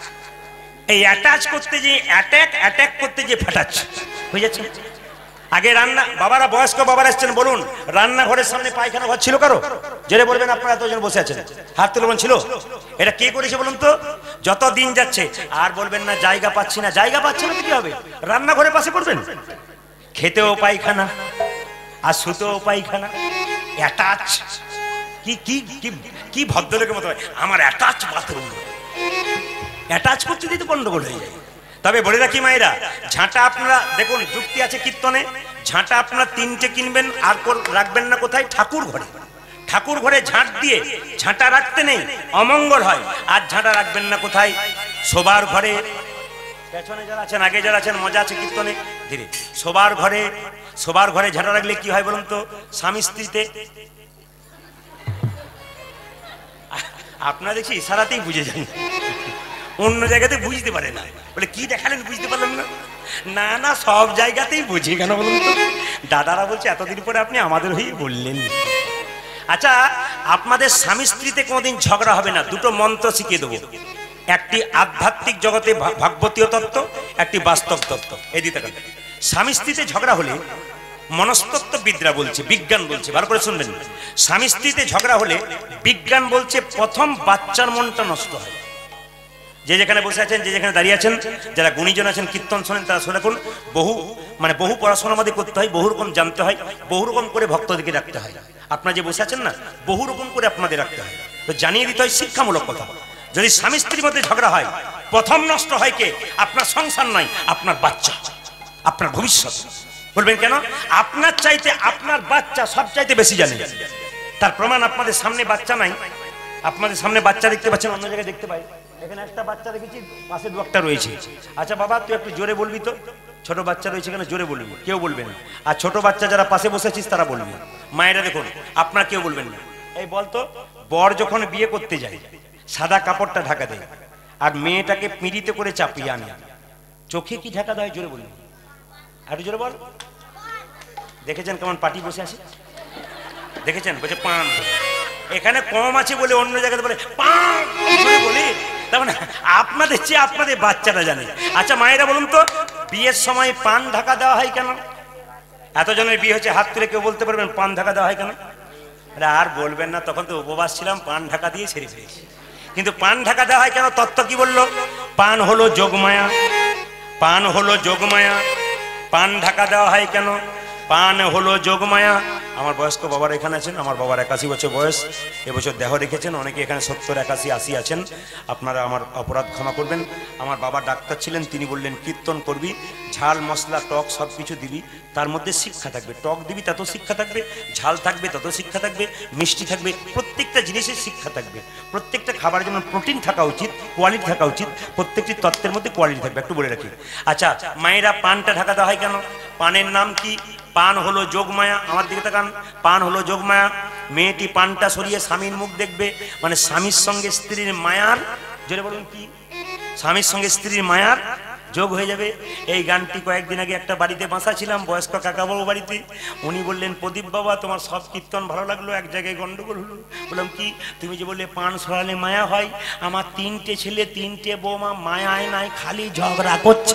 এই অ্যাটাচ করতে যে অ্যাটাক, অ্যাটাক করতে যে ফ্যাটাচ হয়ে যাচ্ছে। আগে রান্না, বাবারা বয়স্ক বাবারা এসছেন, বলুন রান্নাঘরের সামনে পায়খানা ঘর ছিল কারো? জেনে বলবেন, আপনারা এতজন বসে আছেন, হাত তুলে ছিল। এটা কে করেছে বলুন তো? যত দিন যাচ্ছে আর বলবেন না জায়গা পাচ্ছি না। জায়গা পাচ্ছে না তো কি হবে? রান্নাঘরের পাশে করবেন। খেতেও পায়খানা আর শুতেও পায়খানা, অ্যাটাচ। কি কি কি ভদ্রলোকের মতো, আমার অ্যাটাচ বাথরুম। অ্যাটাচ করতে দিতে গন্ডগোল হয়ে যায়। তবে বলে রাখি মায়েরা, ঝাঁটা আপনারা দেখুন, যুক্তি আছে কীর্তনে। ঝাঁটা আপনারা তিনটে কিনবেন, আর রাখবেন না কোথায়? ঠাকুর ঘরে। ঠাকুর ঘরে ঝাঁট দিয়ে ঝাঁটা রাখতে নেই, অমঙ্গল হয়। আর ঝাঁটা রাখবেন না কোথায়? শোবার ঘরে। পেছনে যারা আছেন, আগে যারা আছেন, মজা আছে কীর্তনে ধীরে। শোবার ঘরে, শোবার ঘরে ঝাঁটা রাখলে কি হয় বলুন তো? স্বামী স্ত্রীতে, আপনারা দেখছি ইশারাতেই বুঝে যান, অন্য জায়গাতে বুঝতে পারে না। বলে কি দেখালেন, বুঝতে পারলেন না? না না, সব জায়গাতেই বুঝি। কেন বলুন তো? দাদারা বলছে এতদিন পরে আপনি আমাদের হয়ে বললেন। আচ্ছা, আপনাদের স্বামী স্ত্রীতে কোনোদিন ঝগড়া হবে না। দুটো মন্ত্র শিখিয়ে দেবো। একটি আধ্যাত্মিক জগতে ভাগবতীয় তত্ত্ব, একটি বাস্তব তত্ত্ব। এই দিতে গেলে স্বামী স্ত্রীতে ঝগড়া হলে মনস্তত্ত্ববিদরা বলছে, বিজ্ঞান বলছে, ভালো করে শুনবেন। স্বামী স্ত্রীতে ঝগড়া হলে বিজ্ঞান বলছে প্রথম বাচ্চার মনটা নষ্ট হয়। যে যেখানে বসে আছেন, যে যেখানে দাঁড়িয়ে আছেন, যারা গুণীজন আছেন, কীর্তন শোনেন, তারা শুনে রাখুন, বহু মানে বহু পড়াশোনা আমাদের করতে হয়, বহু রকম জানতে হয়, বহু রকম করে ভক্তদেরকে রাখতে হয়। আপনারা যে বসে আছেন না, বহু রকম করে আপনাদের রাখতে হয়। তো জানিয়ে দিতে হয় শিক্ষামূলক কথা। যদি স্বামী স্ত্রীর মধ্যে ঝগড়া হয়, প্রথম নষ্ট হয় কে? আপনার সংসার নয়, আপনার বাচ্চা, আপনার ভবিষ্যৎ। বলবেন কেন? আপনার চাইতে আপনার বাচ্চা সব চাইতে বেশি জানে। তার প্রমাণ আপনাদের সামনে বাচ্চা নাই, আপনাদের সামনে বাচ্চা দেখতে পাচ্ছেন, অন্য জায়গায় দেখতে পাই। এখানে একটা বাচ্চা দেখেছি, পাশে দু একটা রয়েছে। আচ্ছা বাবা, তুই একটু জোরে বলবি তো, ছোট বাচ্চা রয়েছে এখানে, জোরে বলবি। কেউ বলবে না। আর ছোট বাচ্চা যারা পাশে বসেছিস তারা বলবি। মায়েরা দেখুন, আপনার কেউ বলবেন না। এই বলতো, বর যখন বিয়ে করতে যায় সাদা কাপড়টা ঢাকা দেয়, আর মেয়েটাকে পিঁড়িতে করে চাপিয়ে আনে, চোখে কি ঢাকা দেয়? জোরে বলবি, একটু জোরে বল। দেখেছেন কেমন পাটি বসে আছে? দেখেছেন? বলছে পান। এখানে কম আছে বলে অন্য জায়গাতে বলে পান বলি। তার মানে আপনাদের চেয়ে আপনাদের বাচ্চারা জানে। আচ্ছা মায়েরা বলুন তো, বিয়ের সময় পান ঢাকা দেওয়া হয় কেন? এতজনের বিয়ে হচ্ছে, হাত তুলে কেউ বলতে পারবেন পান ঢাকা দেওয়া হয় কেন? আর বলবেন না, তখন তো উপবাস ছিলাম, পান ঢাকা দিয়ে ছেড়ে ফেলেছি। কিন্তু পান ঢাকা দেওয়া হয় কেন? তত্ত্ব কি বললো? পান হলো যোগমায়া, পান হলো যোগমায়া। পান ঢাকা দেওয়া হয় কেন? পান হলো যোগমায়া। আমার বয়স্ক বাবার এখানে আছেন, আমার বাবার একাশি বছর বয়স, এবছর দেহ রেখেছেন। অনেকে এখানে সত্তর একাশি আশি আছেন, আপনারা আমার অপরাধ ক্ষমা করবেন। আমার বাবা ডাক্তার ছিলেন, তিনি বললেন কীর্তন করবি, ঝাল মশলা টক সব কিছু দিবি, তার মধ্যে শিক্ষা থাকবে। টক দিবি তত শিক্ষা থাকবে, ঝাল থাকবে তত শিক্ষা থাকবে, মিষ্টি থাকবে, প্রত্যেকটা জিনিসের শিক্ষা থাকবে। প্রত্যেকটা খাবারের যেমন প্রোটিন থাকা উচিত, কোয়ালিটি থাকা উচিত, প্রত্যেকটি তত্ত্বের মধ্যে কোয়ালিটি থাকবে, একটু বলে রাখি। আচ্ছা মায়েরা, পানটা ঢাকা দেওয়া হয় কেন? পানের নাম কি? পান হলো যোগমায়া। আমার দিকে তাকান, পান হলো যোগমায়া। মেয়েটি পানটা সরিয়ে স্বামীর মুখ দেখবে, মানে স্বামীর সঙ্গে স্ত্রীর মায়ার, জোরে বলুন কি? স্বামীর সঙ্গে স্ত্রীর মায়ার যোগ হয়ে যাবে। এই গানটি কয়েকদিন আগে একটা বাড়িতে বাসা ছিলাম, বয়স্ক কাকাবাবু বাড়িতে। উনি বললেন, প্রদীপ বাবা তোমার সব কীর্তন ভালো লাগলো, এক জায়গায় গন্ডগোল হলো। বললাম কি? তুমি যে বললে পান সরালে মায়া হয়, আমার তিনটে ছেলে তিনটে বৌমা মায়ায় নাই, খালি ঝগড়া করছে।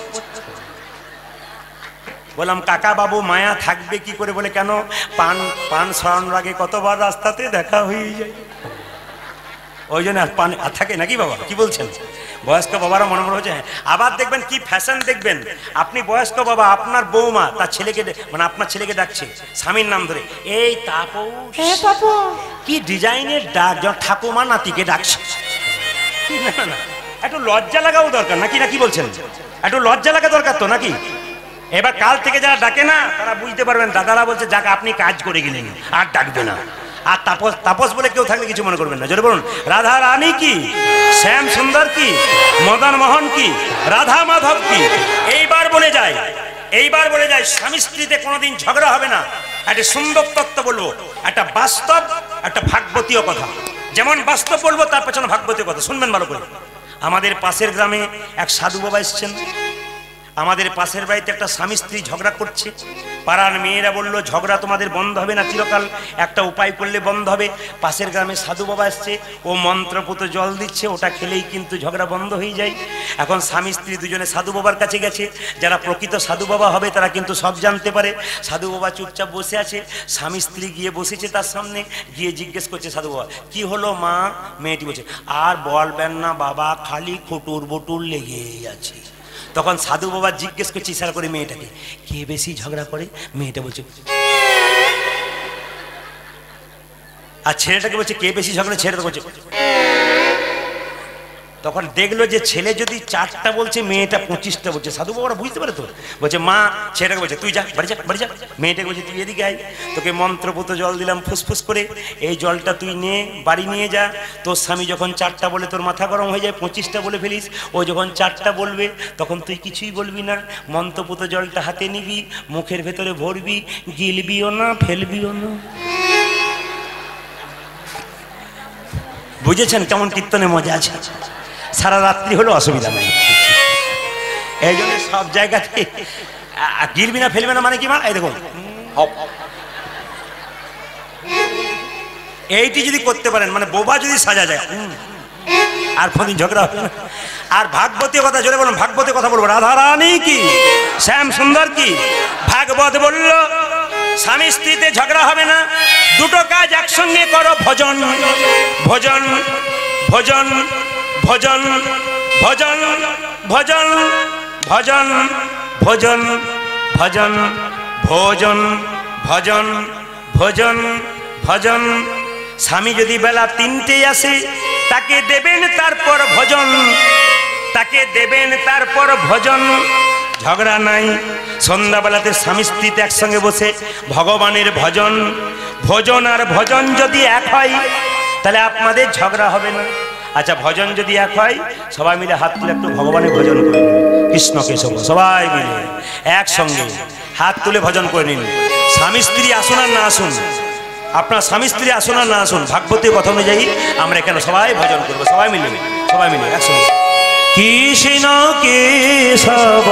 বললাম কাকা বাবু মায়া থাকবে কি করে? বলে কেন? পান পান সরানোর আগে কতবার রাস্তাতে দেখা হয়ে যায়, ওই জন্য পান থাকে নাকি বাবা? কি বলছেন? বয়স্ক বাবারা মনে মনে হচ্ছে। আবার দেখবেন কি ফ্যাশন দেখবেন, আপনি বয়স্ক বাবা, আপনার বৌমা তার ছেলেকে মানে আপনার ছেলেকে ডাকছে স্বামীর নাম ধরে, এই তাপস, কি ডিজাইনের ডাক, যেন ঠাকুমা নাতিকে ডাকছে। না না, একটু লজ্জা লাগাও দরকার নাকি, না কি বলছেন? একটু লজ্জা লাগা দরকার তো নাকি? এবার কাল থেকে যারা ডাকে না তারা বুঝতে পারবেন দাদারা বলছে যাক আপনি কাজ করে গেলেন, আর ডাকবে না। আর তাপস তাপস বলে কেউ থাকলে কিছু মনে করবেন না। জোরে বলুন, রাধা রানী কি, শ্যাম সুন্দর কি, মদন মোহন কি, রাধা মাধব কি। এইবার বলে যায়, এইবার বলে যায় স্বামী স্ত্রীতে কোনোদিন ঝগড়া হবে না। একটা সুন্দর তত্ত্ব বলবো, একটা বাস্তব, একটা ভাগবতীয় কথা। যেমন বাস্তব বলবো তার পেছনে ভাগবতীয় কথা, শুনবেন ভালো করে। আমাদের পাশের গ্রামে এক সাধু বাবা এসছেন। আমাদের পাশের বাড়িতে একটা স্বামী স্ত্রী ঝগড়া করছে। পাড়ার মেয়েরা বললো ঝগড়া তোমাদের বন্ধ হবে না চিরকাল, একটা উপায় করলে বন্ধ হবে। পাশের গ্রামে সাধু বাবা আসছে, ও মন্ত্রপুত জল দিচ্ছে, ওটা খেলেই কিন্তু ঝগড়া বন্ধ হয়ে যায়। এখন স্বামী স্ত্রী দুজনে সাধু বাবার কাছে গেছে। যারা প্রকৃত সাধু বাবা হবে তারা কিন্তু সব জানতে পারে। সাধু বাবা চুপচাপ বসে আছে, স্বামী স্ত্রী গিয়ে বসেছে তার সামনে, গিয়ে জিজ্ঞেস করছে সাধু বাবা, কি হলো মা? মেয়েটি বলছে, আর বলবেন না বাবা, খালি খুটুর বুটুর লেগেই আছে। তখন সাধু বাবা জিজ্ঞেস করছে ইশারা করে মেয়েটাকে, কে বেশি ঝগড়া করে? মেয়েটা বলছে, আর ছেলেটাকে বলছে কে বেশি ঝগড়া? ছেলেটা বলছে। তখন দেখলো যে ছেলে যদি চারটা বলছে, মেয়েটা পঁচিশটা বলছে। সাধু বাবারা বুঝতে পারে তো, বলছে মা, ছেলেটাকে বলছে তুই যা বাড়ি যা বাড়ি যা। মেয়েটাকে বলছে তুই এদিকে আয়, তোকে মন্ত্রপুত জল দিলাম ফুসফুস করে, এই জলটা তুই নে বাড়ি নিয়ে যা। তোর স্বামী যখন চারটা বলে তোর মাথা গরম হয়ে যায়, পঁচিশটা বলে ফেলিস, ও যখন চারটা বলবে তখন তুই কিছুই বলবি না। মন্ত্রপুত জলটা হাতে নিবি, মুখের ভেতরে ভরবি, গিলবিও না ফেলবিও না। বুঝেছেন কেমন কীর্তনে মজা আছে? সারা রাত্রি হলো অসুবিধা নেই। এই জন্য সব জায়গাতে গিলবি না ফেলবে না মানে কি মা? এই দেখুন, এইটি যদি করতে পারেন মানে বোবা যদি সাজা যায়, আর কোনদিন ঝগড়া হবে না। আর ভাগবতীয় কথা জোরে বলুন, ভাগবতীয় কথা বলবো। রাধা রানী কি, শ্যাম সুন্দর কি। ভাগবত বলল স্বামী স্ত্রীতে ঝগড়া হবে না, দুটো কাজ একসঙ্গে করো, ভজন ভজন ভজন ভজন ভজন ভজন ভজন ভজন ভজন ভোজন ভজন ভজন ভজন। স্বামী যদি বেলা তিনটে আসে তাকে দেবেন তারপর ভজন, তাকে দেবেন তারপর ভজন। ঝগড়া নাই। সন্ধ্যাবেলাতে স্বামী স্ত্রীতে একসঙ্গে বসে ভগবানের ভজন, ভোজন আর ভজন যদি এক হয় তাহলে আপনাদের ঝগড়া হবে না। আচ্ছা, ভজন যদি এক হয় সবাই মিলে হাত তুলে একটু ভগবানের ভজন করে নিন, কৃষ্ণ কেশব সবাই মিলে একসঙ্গে হাত তুলে ভজন করে নিন। স্বামী স্ত্রী আসুন আর না আসুন, আপনার স্বামী স্ত্রী আসুন আর না আসুন, ভাগবতীয় কথা অনুযায়ী আমরা এখানে সবাই ভজন করবো, সবাই মিলে সবাই মিলে একসঙ্গে। কৃষ্ণ কেশব,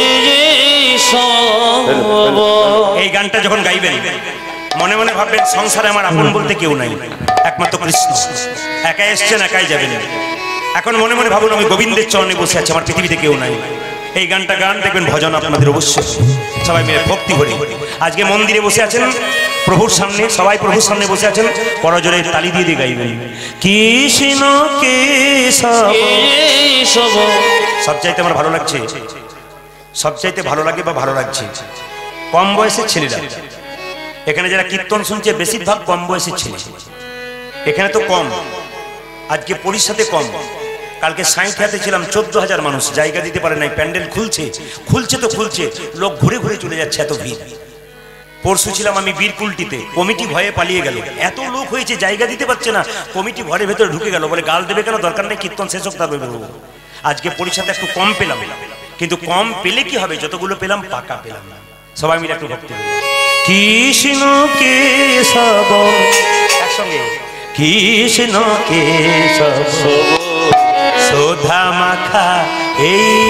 এই গানটা যখন গাইবেন মনে মনে ভাববেন সংসারে আমার আপন বলতে কেউ নাই, একমাত্র কৃষ্ণ। একাই এসছেন একাই যাবেন। এখন মনে মনে ভাবুন আমি গোবিন্দের চরণে বসে আছি, আমার পৃথিবীতে কেউ নাই। এই গানটা গান, দেখবেন ভজন আপনাদের অবশ্যই। সবাই মিলে ভক্তি ভরে আজকে মন্দিরে বসে আছেন প্রভুর সামনে, সবাই প্রভুর সামনে বসে আছেন, করজোরে তালি দিয়ে দিয়ে গাইবেন কৃষ্ণ কেশব। সবচাইতে আমার ভালো লাগছে, সবচাইতে ভালো লাগে বা ভালো লাগছে কম বয়সের ছেলেরা। এখানে যারা কীর্তন শুনছে বেশিরভাগ কম বয়সের ছেলে। এখানে তো কম, আজকে পরিষদে কম। কালকে সাঁইথিয়াতে ছিলাম, চোদ্দ হাজার মানুষ, জায়গা দিতে পারে নাই। প্যান্ডেল খুলছে খুলছে তো খুলছে, লোক ঘুরে ঘুরে চলে যাচ্ছে, এত ভিড়। পরশু ছিলাম আমি বীরকুলটিতে, কমিটি ভয়ে পালিয়ে গেল, এত লোক হয়েছে জায়গা দিতে পারছে না। কমিটি ঘরের ভেতরে ঢুকে গেল, বলে গাল দেবে কেন, দরকার নেই, কীর্তন শেষ হোক তারপরে বেরোবো। আজকে পরিষদে একটু কম পেলাম, কিন্তু কম পেলে কি হবে, যতগুলো পেলাম পাকা পেলাম না। সবাই মিলে একটু ভক্তি কৃষ্ণ কেশব একসঙ্গে। কৃষ্ণ কেশব সুধা মাখা এই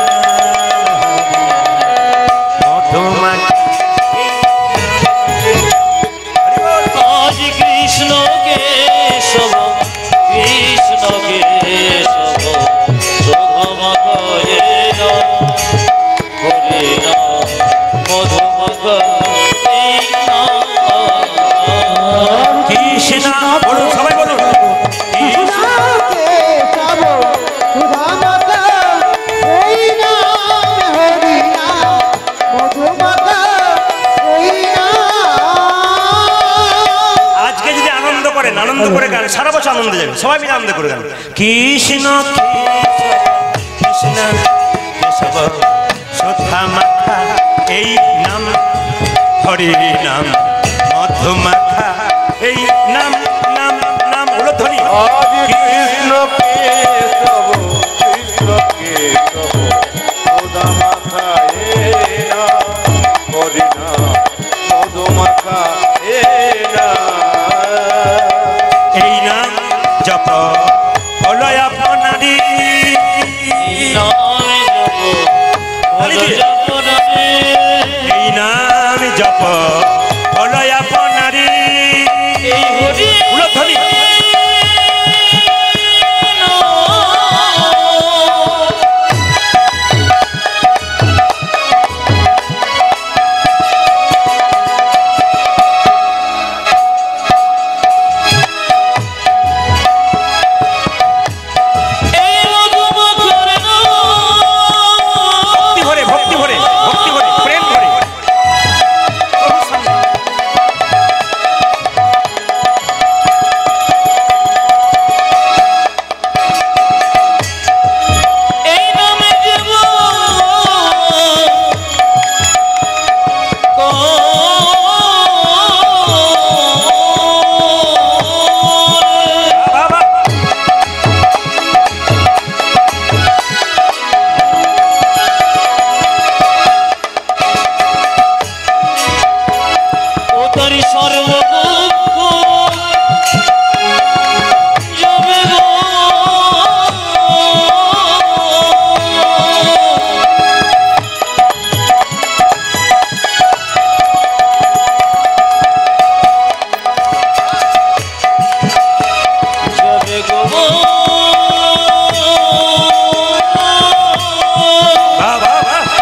মধুমাখা আজ কৃষ্ণ কেশব কৃষ্ণ কেশব শোভমাখয়ে হরে নাম মধুমাখা কৃষ্ণ বলুন সবাই বলুন আজকে যদি আনন্দ করেন আনন্দ করে গান সারা বছর আনন্দ যাবে সবাই মিলে আনন্দ করে গান কৃষ্ণ কৃষ্ণ কেশব সুধা মাখা এই নাম হরি নাম মধুমাখা এই নাম নাম নাম হলো ধ্বনি আজ কৃষ্ণ কেশব কৃষ্ণ কেশব সুধা মাখা এ নাম হরি নাম মধুমাখা এ নাম এই নাম জপ হলো আপনারি এই নাম জপ হলো আপনারি হলো ধ্বনি ভক্তি ভরে ভক্তি ভরে ভক্তি ভরে প্রেম ভরে প্রভুর সামনে। এই নামে দেব বাবা ও তারি সর্বদুঃখ যাবে গো যাবে গো বাবা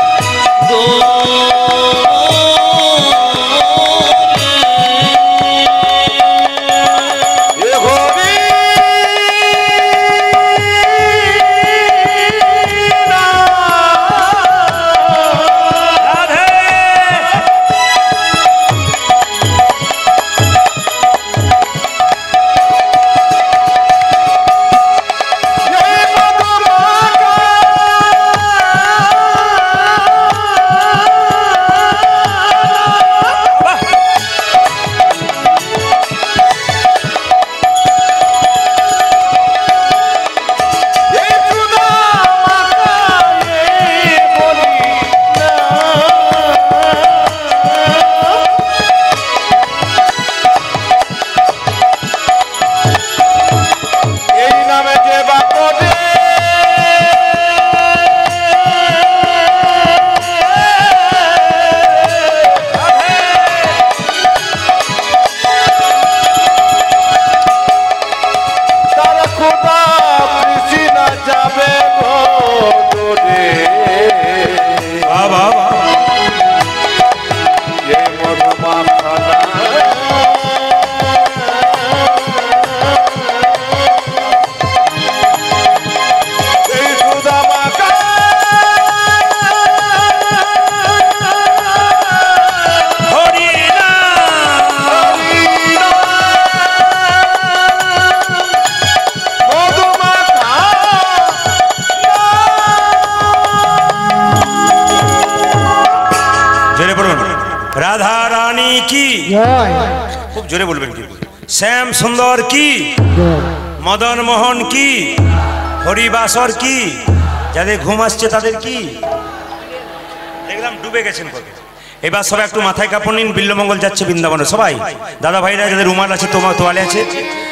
এ হরি রাধে বাহ এই নামে যে বাপরে তার খোদা কৃষ্ণ যাবে দূরে বাবা যে মধুমাখা এই সুধা মাখা হরি নাম মধুমাখা জোরে বলুন রাধা রানী কি খুব জোরে বলবেন কি শ্যাম সুন্দর কি মদন মোহন কি হরিবাসর কি যাদের ঘুম আসছে তাদের কি দেখলাম ডুবে গেছেন কত এবার সবাই একটু মাথায় কাপড় নিন বিল্লমঙ্গল যাচ্ছে বৃন্দাবনে সবাই দাদা ভাইরা যাদের রুমাল আছে তোমার তোয়ালে আছে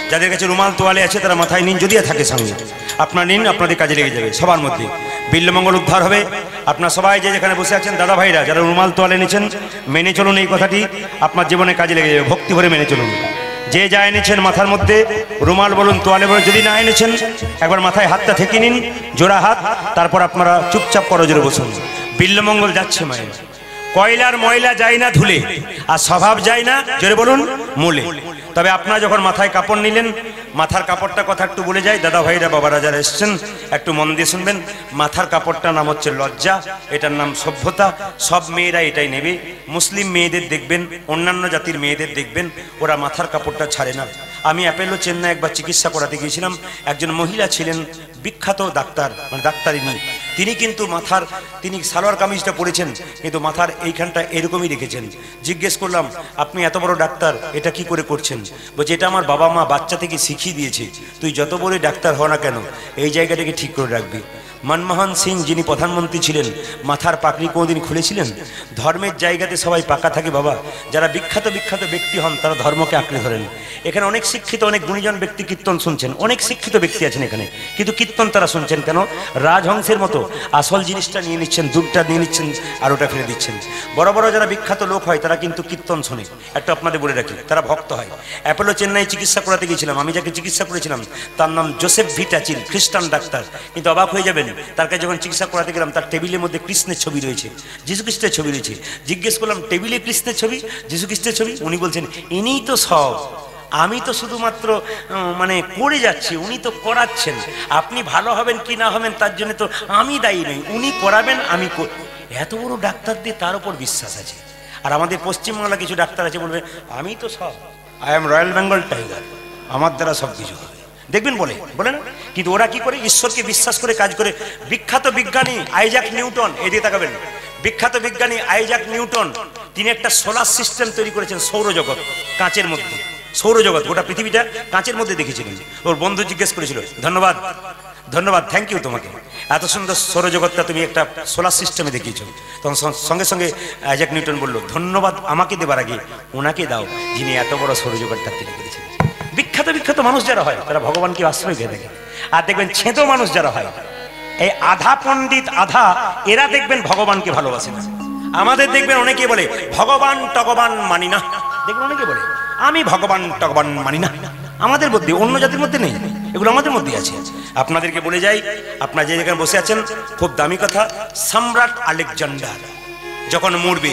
যাদের কাছে রুমাল তোয়ালে আছে তারা মাথায় নিন, যদি থাকে সঙ্গে আপনার নিন, আপনাদের কাজে লেগে যাবে। সবার মধ্যে বিল্লমঙ্গল উদ্ধার হবে। আপনার সবাই যে যেখানে বসে আছেন দাদা ভাইরা যারা রুমাল তোয়ালে নিচ্ছেন, মেনে চলুন এই কথাটি, আপনার জীবনে কাজে লেগে যাবে। ভক্তি ভরে মেনে চলুন। যে যা এনেছেন মাথার মধ্যে রুমাল বলুন, তোয়ালে বলুন, যদি না এনেছেন একবার মাথায় হাতটা ঠেকে নিন, জোড়া হাত, তারপর আপনারা চুপচাপ করজোরে বসুন। বিল্লমঙ্গল যাচ্ছে মায়ের। কয়লার ময়লা যায় না ধুলে, আর স্বভাব যায় না জোরে বলুন মূলে। তবে আপনারা যখন মাথায় কাপড় নিলেন, মাথার কাপড়টা কথা একটু বলে যায়, দাদা ভাইরা বাবারা যারা এসছেন একটু মন দিয়ে শুনবেন। মাথার কাপড়টার নাম হচ্ছে লজ্জা, এটার নাম সভ্যতা। সব মেয়েরা এটাই নেবে। মুসলিম মেয়েদের দেখবেন, অন্যান্য জাতির মেয়েদের দেখবেন, ওরা মাথার কাপড়টা ছাড়ে না। আমি অ্যাপেলো চেন্নাই একবার চিকিৎসা করাতে গিয়েছিলাম। একজন মহিলা ছিলেন, বিখ্যাত ডাক্তার, মানে ডাক্তারিনী। তিনি কিন্তু মাথার, তিনি সালোয়ার কামিজটা পরেছেন কিন্তু মাথার এইখানটা এরকমই রেখেছেন। জিজ্ঞেস করলাম, আপনি এত বড় ডাক্তার এটা কি করে করছেন? বলছে, এটা আমার বাবা মা বাচ্চা থেকে শিখিয়ে দিয়েছে, তুই যত বড় ডাক্তার হ না কেন এই জায়গাটাকে ঠিক করে রাখবি। মনমোহন সিং যিনি প্রধানমন্ত্রী ছিলেন, মাথার পাকড়ি কোনোদিন খুলেছিলেন? ধর্মের জায়গাতে সবাই পাকা থাকে বাবা। যারা বিখ্যাত বিখ্যাত ব্যক্তি হন তারা ধর্মকে আঁকড়ে ধরেন। এখানে অনেক শিক্ষিত, অনেক গুণীজন ব্যক্তি কীর্তন শুনছেন, অনেক শিক্ষিত ব্যক্তি আছেন এখানে, কিন্তু কীর্তন তারা শুনছেন কেন? রাজহংসের মতো আসল জিনিসটা নিয়ে নিচ্ছেন, দুধটা নিয়ে নিচ্ছেন আর ওটা ফেলে দিচ্ছেন। বড় বড় যারা বিখ্যাত লোক হয় তারা কিন্তু কীর্তন শোনে। একটা আপনাদের বলে রাখি, তারা ভক্ত হয়। অ্যাপোলো চেন্নাই চিকিৎসা করাতে গিয়েছিলাম, আমি যাকে চিকিৎসা করেছিলাম তার নাম জোসেফ ভি টাচিল, খ্রিস্টান ডাক্তার। কিন্তু অবাক হয়ে যাবেন, তার কাছে যখন চিকিৎসা করাতে গেলাম তার টেবিলের মধ্যে কৃষ্ণের ছবি রয়েছে, যীশু খ্রিস্টের ছবি রয়েছে। জিজ্ঞেস করলাম, টেবিলে কৃষ্ণের ছবি, যীশু খ্রিস্টের ছবি? উনি বলছেন, ইনিই তো সব, আমি তো শুধুমাত্র মানে করে যাচ্ছি, উনি তো করাচ্ছেন। আপনি ভালো হবেন কি না হবেন তার জন্য তো আমি দায়ী নই, উনি করাবেন, আমি। এত বড় ডাক্তারদের তার উপর বিশ্বাস আছে। আর আমাদের পশ্চিমবাংলা কিছু ডাক্তার আছে, বলবে আমি তো সব, I am royal Bengal tiger, আমার দ্বারা সব কিছু হবে, দেখবেন বলে বলেন। কিন্তু ওরা কি করে? ঈশ্বরকে বিশ্বাস করে কাজ করে। বিখ্যাত বিজ্ঞানী আইজাক নিউটন, এদিকে তাকাবেন, বিখ্যাত বিজ্ঞানী আইজাক নিউটন তিনি একটা সোলার সিস্টেম তৈরি করেছেন, সৌরজগৎ, কাঁচের মধ্যে। সৌরজগৎ, গোটা পৃথিবীটা কাঁচের মধ্যে দেখেছিলেন। ওর বন্ধু জিজ্ঞেস করেছিল, ধন্যবাদ ধন্যবাদ থ্যাংক ইউ তোমাকে, এত সুন্দর সৌরজগৎটা তুমি একটা সোলার সিস্টেমে দেখিয়েছো। তখন সঙ্গে সঙ্গে আইজাক নিউটন বলল, ধন্যবাদ আমাকে দেবার আগে ওনাকে দাও যিনি এত বড় সৌরজগৎটা তৈরি করেছেন। বিখ্যাত বিখ্যাত মানুষ যারা হয় তারা ভগবানকে আশ্রয় দিয়ে দেখে। আর দেখবেন ছেঁতো মানুষ যারা হয়, এই আধা পণ্ডিত আধা, এরা দেখবেন ভগবানকে ভালোবাসে না। আমাদের দেখবেন অনেকে বলে ভগবান টগবান মানি না, দেখবেন অনেকে বলে আমি ভগবান টগবান মানি না। আমাদের মধ্যে, অন্য জাতির মধ্যে নেই, এগুলো আমাদের মধ্যে আছে। আপনাদেরকে বলে যাই, আপনারা যে যেখানে বসে আছেন, খুব দামি কথা, সম্রাট আলেকজান্ডার যখন মরবে,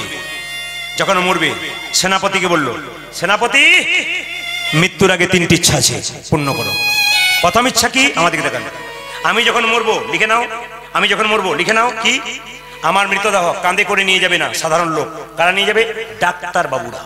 যখন মরবে সেনাপতিকে বলল, সেনাপতি মৃত্যুর আগে তিনটি ইচ্ছা আছে, পূর্ণ করো। প্রথম ইচ্ছা কি? আমাদেরকে দেখান। আমি যখন মরবো, লিখে নাও, আমি যখন মরবো লিখে নাও কি? আমার মৃতদেহ কাঁধে করে নিয়ে যাবে না সাধারণ লোক, কারা নিয়ে যাবে? ডাক্তার বাবুরা।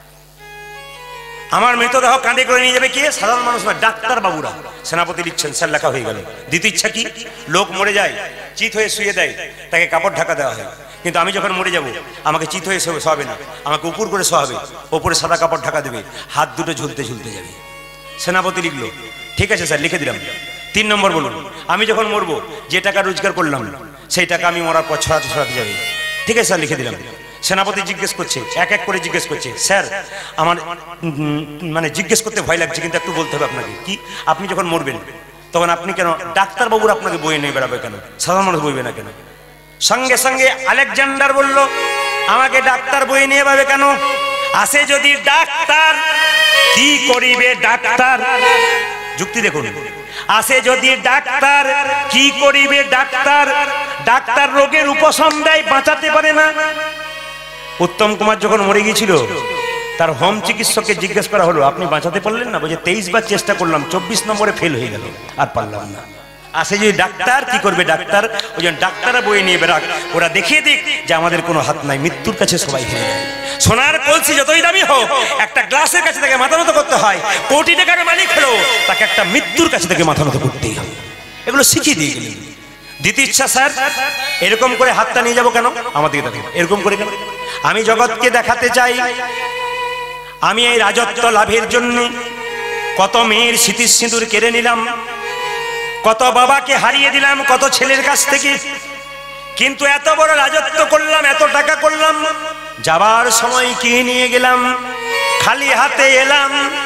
আমার মৃতদেহ কাঁধে করে নিয়ে যাবে কে? সাধারণ মানুষ না, ডাক্তার বাবুরা। সেনাপতি লিখছেন, স্যার লেখা হয়ে গেল। দ্বিতীয় ইচ্ছা কি? লোক মরে যায়, চিত হয়ে শুয়ে দেয়, তাকে কাপড় ঢাকা দেওয়া হয়। কিন্তু আমি যখন মরে যাব, আমাকে চিত হয়ে শোয়াবে না, আমাকে উপর করে শোয়াবে, ওপরে সাদা কাপড় ঢাকা দেবে, হাত দুটো ঝুলতে ঝুলতে যাবে। সেনাপতি লিখলো, ঠিক আছে স্যার লিখে দিলাম। তিন নম্বর বলুন, আমি যখন মরবো যে টাকা রোজগার করলাম সেই টাকা আমি মরার পর ছড়াতে ছড়াতে যাবে। ঠিক আছে স্যার লিখে দিলাম। সেনাপতি জিজ্ঞেস করছে, এক এক করে জিজ্ঞেস করছে, স্যার আমার মানে জিজ্ঞেস করতে ভয় লাগছে কিন্তু একটু বলতে হবে আপনাকে, কি আপনি যখন মরবেন তখন আপনি কেন ডাক্তারবাবুর আপনাকে বয়ে নিয়ে বেড়াবে কেন, সাধারণ মানুষ বইবে না কেন? সঙ্গে সঙ্গে আলেকজান্ডার বলল, আমাকে ডাক্তার বয়ে নিয়ে যাবে কেন? আসে যদি ডাক্তার কি করিবে ডাক্তার? যুক্তি দেখুন, আসে যদি ডাক্তার কি করিবে ডাক্তার? ডাক্তার রোগের উপশম দেয়, বাঁচাতে পারে না। উত্তম কুমার যখন মরে গিয়েছিল তার হোম চিকিৎসককে জিজ্ঞেস করা হলো, আপনি বাঁচাতে পারলেন না? বলছে তেইশ বার চেষ্টা করলাম, চব্বিশ নম্বরে ফেল হয়ে গেল, আর পারলাম না। আসে যদি ডাক্তার কি করবে ডাক্তার? ওই জন্য ডাক্তাররা বয়ে নিয়ে বেড়াক, ওরা দেখিয়ে দিক যে আমাদের কোনো হাত নাই। মৃত্যুর কাছে সবাই হেরে যায়। সোনার কলসি যতই দামি হোক, একটা গ্লাসের কাছে তাকে মাথা নত করতে হয়। কোটি টাকার মালিক হলো, তাকে একটা মৃত্যুর কাছে তাকে মাথা নত করতেই হবে। এগুলো শিখিয়ে দিয়ে গেলেন। দ্বিতীয় ইচ্ছা, স্যার এরকম করে হাতটা নিয়ে যাবো কেন? আমাদেরকে দেখেন এরকম করে কেন? আমি জগৎকে দেখাতে চাই আমি এই রাজত্ব লাভের জন্য কত মেয়ের স্মৃতি সিঁদুর কেড়ে নিলাম, কত বাবাকে হারিয়ে দিলাম কত ছেলের কাছ থেকে, কিন্তু এত বড় রাজত্ব করলাম, এত টাকা করলাম, যাবার সময় কি নিয়ে গেলাম? খালি হাতে এলাম,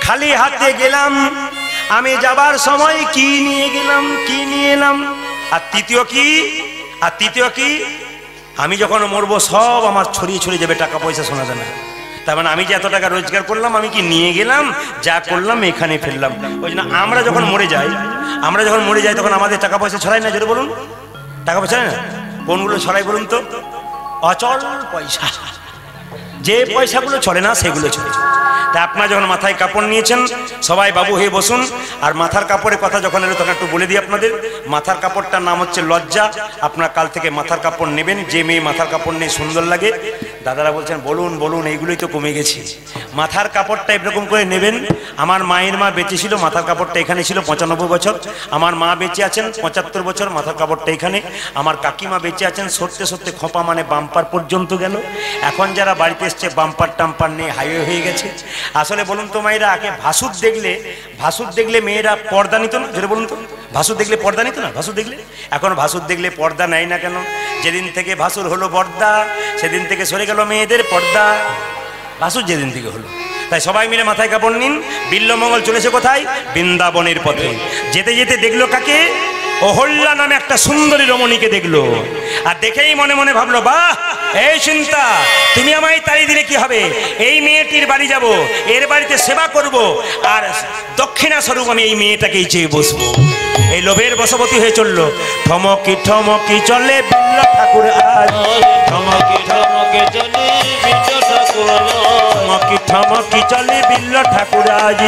খালি হাতে গেলাম, আমি যাবার সময় কি নিয়ে গেলাম, কি নিয়ে এলাম। আর তৃতীয় কি, আর তৃতীয় কি, আমি যখন মরবো সব আমার ছড়িয়ে ছড়িয়ে যাবে, টাকা পয়সা শোনা যায় না। তার মানে আমি যে এত টাকা রোজগার করলাম, আমি কি নিয়ে গেলাম, যা করলাম এখানে ফেললাম। ওই জন্য আমরা যখন মরে যাই, আমরা যখন মরে যাই তখন আমাদের টাকা পয়সা ছড়াই না, জোরে বলুন, টাকা পয়সা না কোনগুলো ছড়াই বলুন তো? অচল পয়সা, যে পয়সাগুলো চলে না সেগুলো চলে। তা আপনারা যখন মাথায় কাপড় নিয়েছেন সবাই বাবু হয়ে বসুন। আর মাথার কাপড়ের কথা যখন এলো তখন একটু বলে দিই আপনাদের, মাথার কাপড়টার নাম হচ্ছে লজ্জা। আপনারা কাল থেকে মাথার কাপড় নেবেন। যে মেয়ে মাথার কাপড় নিয়ে সুন্দর লাগে, দাদারা বলছেন বলুন বলুন, এইগুলোই তো কমে গেছে। মাথার কাপড়টা এরকম করে নেবেন। আমার মায়ের মা বেঁচে ছিল, মাথার কাপড়টা এখানে ছিল পঁচানব্বই বছর। আমার মা বেঁচে আছেন পঁচাত্তর বছর, মাথার কাপড়টা এখানে। আমার কাকিমা বেঁচে আছেন সত্যি সত্যি খোঁপা মানে বাম্পার পর্যন্ত গেল। এখন যারা বাড়িতে এসছে বাম্পার টাম্পার নিয়ে হাইওয়ে হয়ে গেছে। আসলে বলুন তো মায়েরা, আগে ভাসুর দেখলে, ভাসুর দেখলে মেয়েরা পর্দা নিত না, যেটা বলুন তো, ভাসুর দেখলে পর্দা নিত না, ভাসুর দেখলে। এখন ভাসুর দেখলে পর্দা নেয় না কেন? যেদিন থেকে ভাসুর হলো বর্দা, সেদিন থেকে সরে গেল মেয়েদের পর্দা। ভাসুর যেদিন থেকে হলো, তাই সবাই মিলে মাথায় কাপড় নিন। বিল্লমঙ্গল চলেছে কোথায়? বৃন্দাবনের পথে। যেতে যেতে দেখলো কাকে? অহল্যা নামে একটা সুন্দরী রমণীকে দেখলো। আর দেখেই মনে মনে ভাবলো, বাহ, এই চিন্তা, তুমি আমায় তাড়িয়ে দিলে কি হবে? এই মেয়েটির বাড়ি যাব, এর বাড়িতে সেবা করব, আর দক্ষিণা স্বরূপ আমি এই মেয়েটাকেই চেয়ে বসবো। এই লোভের বশবতী হয়ে চললো। ঠমকি ঠমকি চলে বিল্ল ঠাকুর আজ, ঠমকি ঠমকি চলে বিল্ল ঠাকুর, ঠমকি ঠমকি চলে বিল্ল ঠাকুর আজ।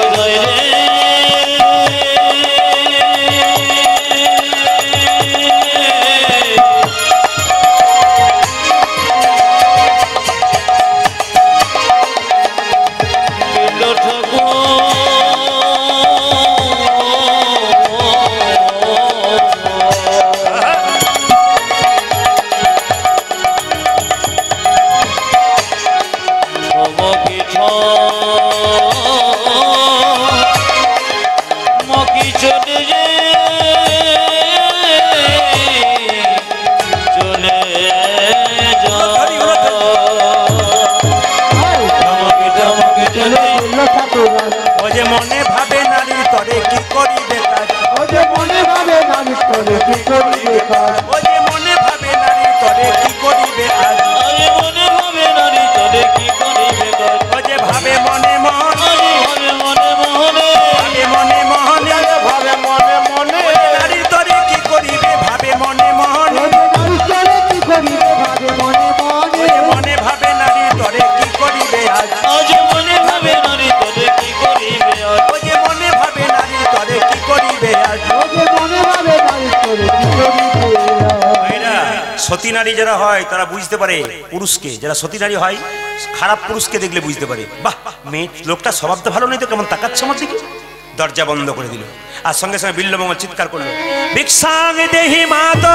সতী নারী যারা হয় তারা বুঝতে পারে পুরুষকে, যারা সতী নারী হয় খারাপ পুরুষকে দেখলে বুঝতে পারে, বাহ, মেয়ে লোকটা স্বভাবটা ভালো নেই তো, কেমন তাকাচ্ছে আমার দিকে। দরজা বন্ধ করে দিল। আর সঙ্গে সঙ্গে বিল্লমঙ্গল চিৎকার করলো, ভিক্ষাং দেহি মাতা।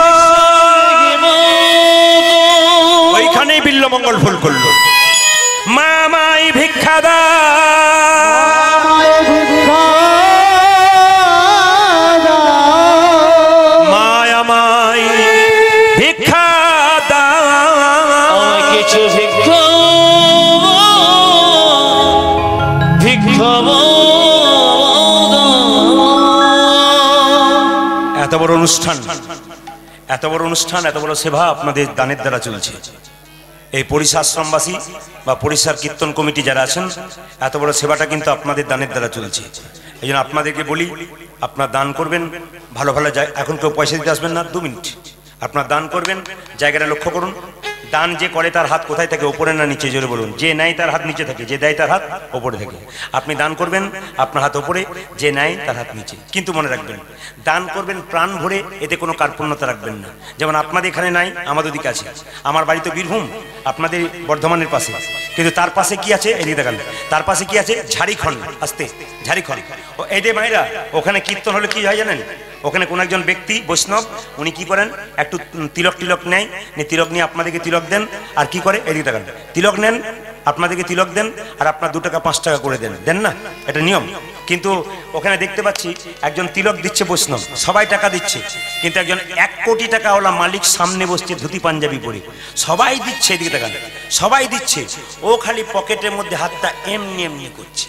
ওইখানেই বিল্লমঙ্গল ভুল করলো। মা মাই ভিক্ষা দা, মায়া মাই ভিক্ষা দা, কিছু ভিক্ষা ভিক্ষা। এত বড় অনুষ্ঠান, এত বড় অনুষ্ঠান, এত বড় সেবা আপনাদের দানের দ্বারা চলছে। এই পরিষা আশ্রমবাসী বা পরিষার কীর্তন কমিটি যারা আছেন, এত বড় সেবাটা কিন্তু আপনাদের দানের দ্বারা চলছে। এই জন্য আপনাদেরকে বলি, আপনার দান করবেন ভালো ভালো জায়গা। এখন কেউ পয়সা দিতে আসবেন না, দু মিনিট আপনার দান করবেন। জায়গাটা লক্ষ্য করুন, দান যে করে তার হাত কোথায় থাকে, ওপরে না নিচে? জোরে বলুন। যে নেয় তার হাত নিচে থাকে, যে দেয় তার হাত ওপরে থাকে। আপনি দান করবেন, আপনার হাত ওপরে, যে নেয় তার হাত নিচে। কিন্তু মনে রাখবেন, দান করবেন প্রাণ ভরে, এতে কোনো কার্পণ্যতা রাখবেন না। যেমন আপনাদের এখানে নাই, আমাদের দিকে আছে। আমার বাড়ি তো বীরভূম, আপনাদের বর্ধমানের পাশে, কিন্তু তার পাশে কি আছে? এদিকে দেখান, তার পাশে কি আছে? ঝাড়খণ্ড। আসতে ঝাড়খণ্ড। ও এই যে ভাইরা, ওখানে কীর্তন হলে কি হয় জানেন? ওখানে কোন একজন ব্যক্তি বৈষ্ণব, উনি কি করেন, একটু তিলক টিলক নেয়, তিলক নিয়ে আপনাদেরকে তিলক দেন। আর কি করে? এদিকে দেখান, তিলক নেন, আপনাদেরকে তিলক দেন, আর আপনার দু টাকা পাঁচ টাকা করে দেন, দেন না? এটা নিয়ম। কিন্তু ওখানে দেখতে পাচ্ছি একজন তিলক দিচ্ছে বৈষ্ণব, সবাই টাকা দিচ্ছে, কিন্তু একজন এক কোটি টাকাওয়ালা মালিক সামনে বসছে ধুতি পাঞ্জাবি পরে, সবাই দিচ্ছে, এদিকে দেখান, সবাই দিচ্ছে, ও খালি পকেটের মধ্যে হাতটা এমনি এমনি করছে।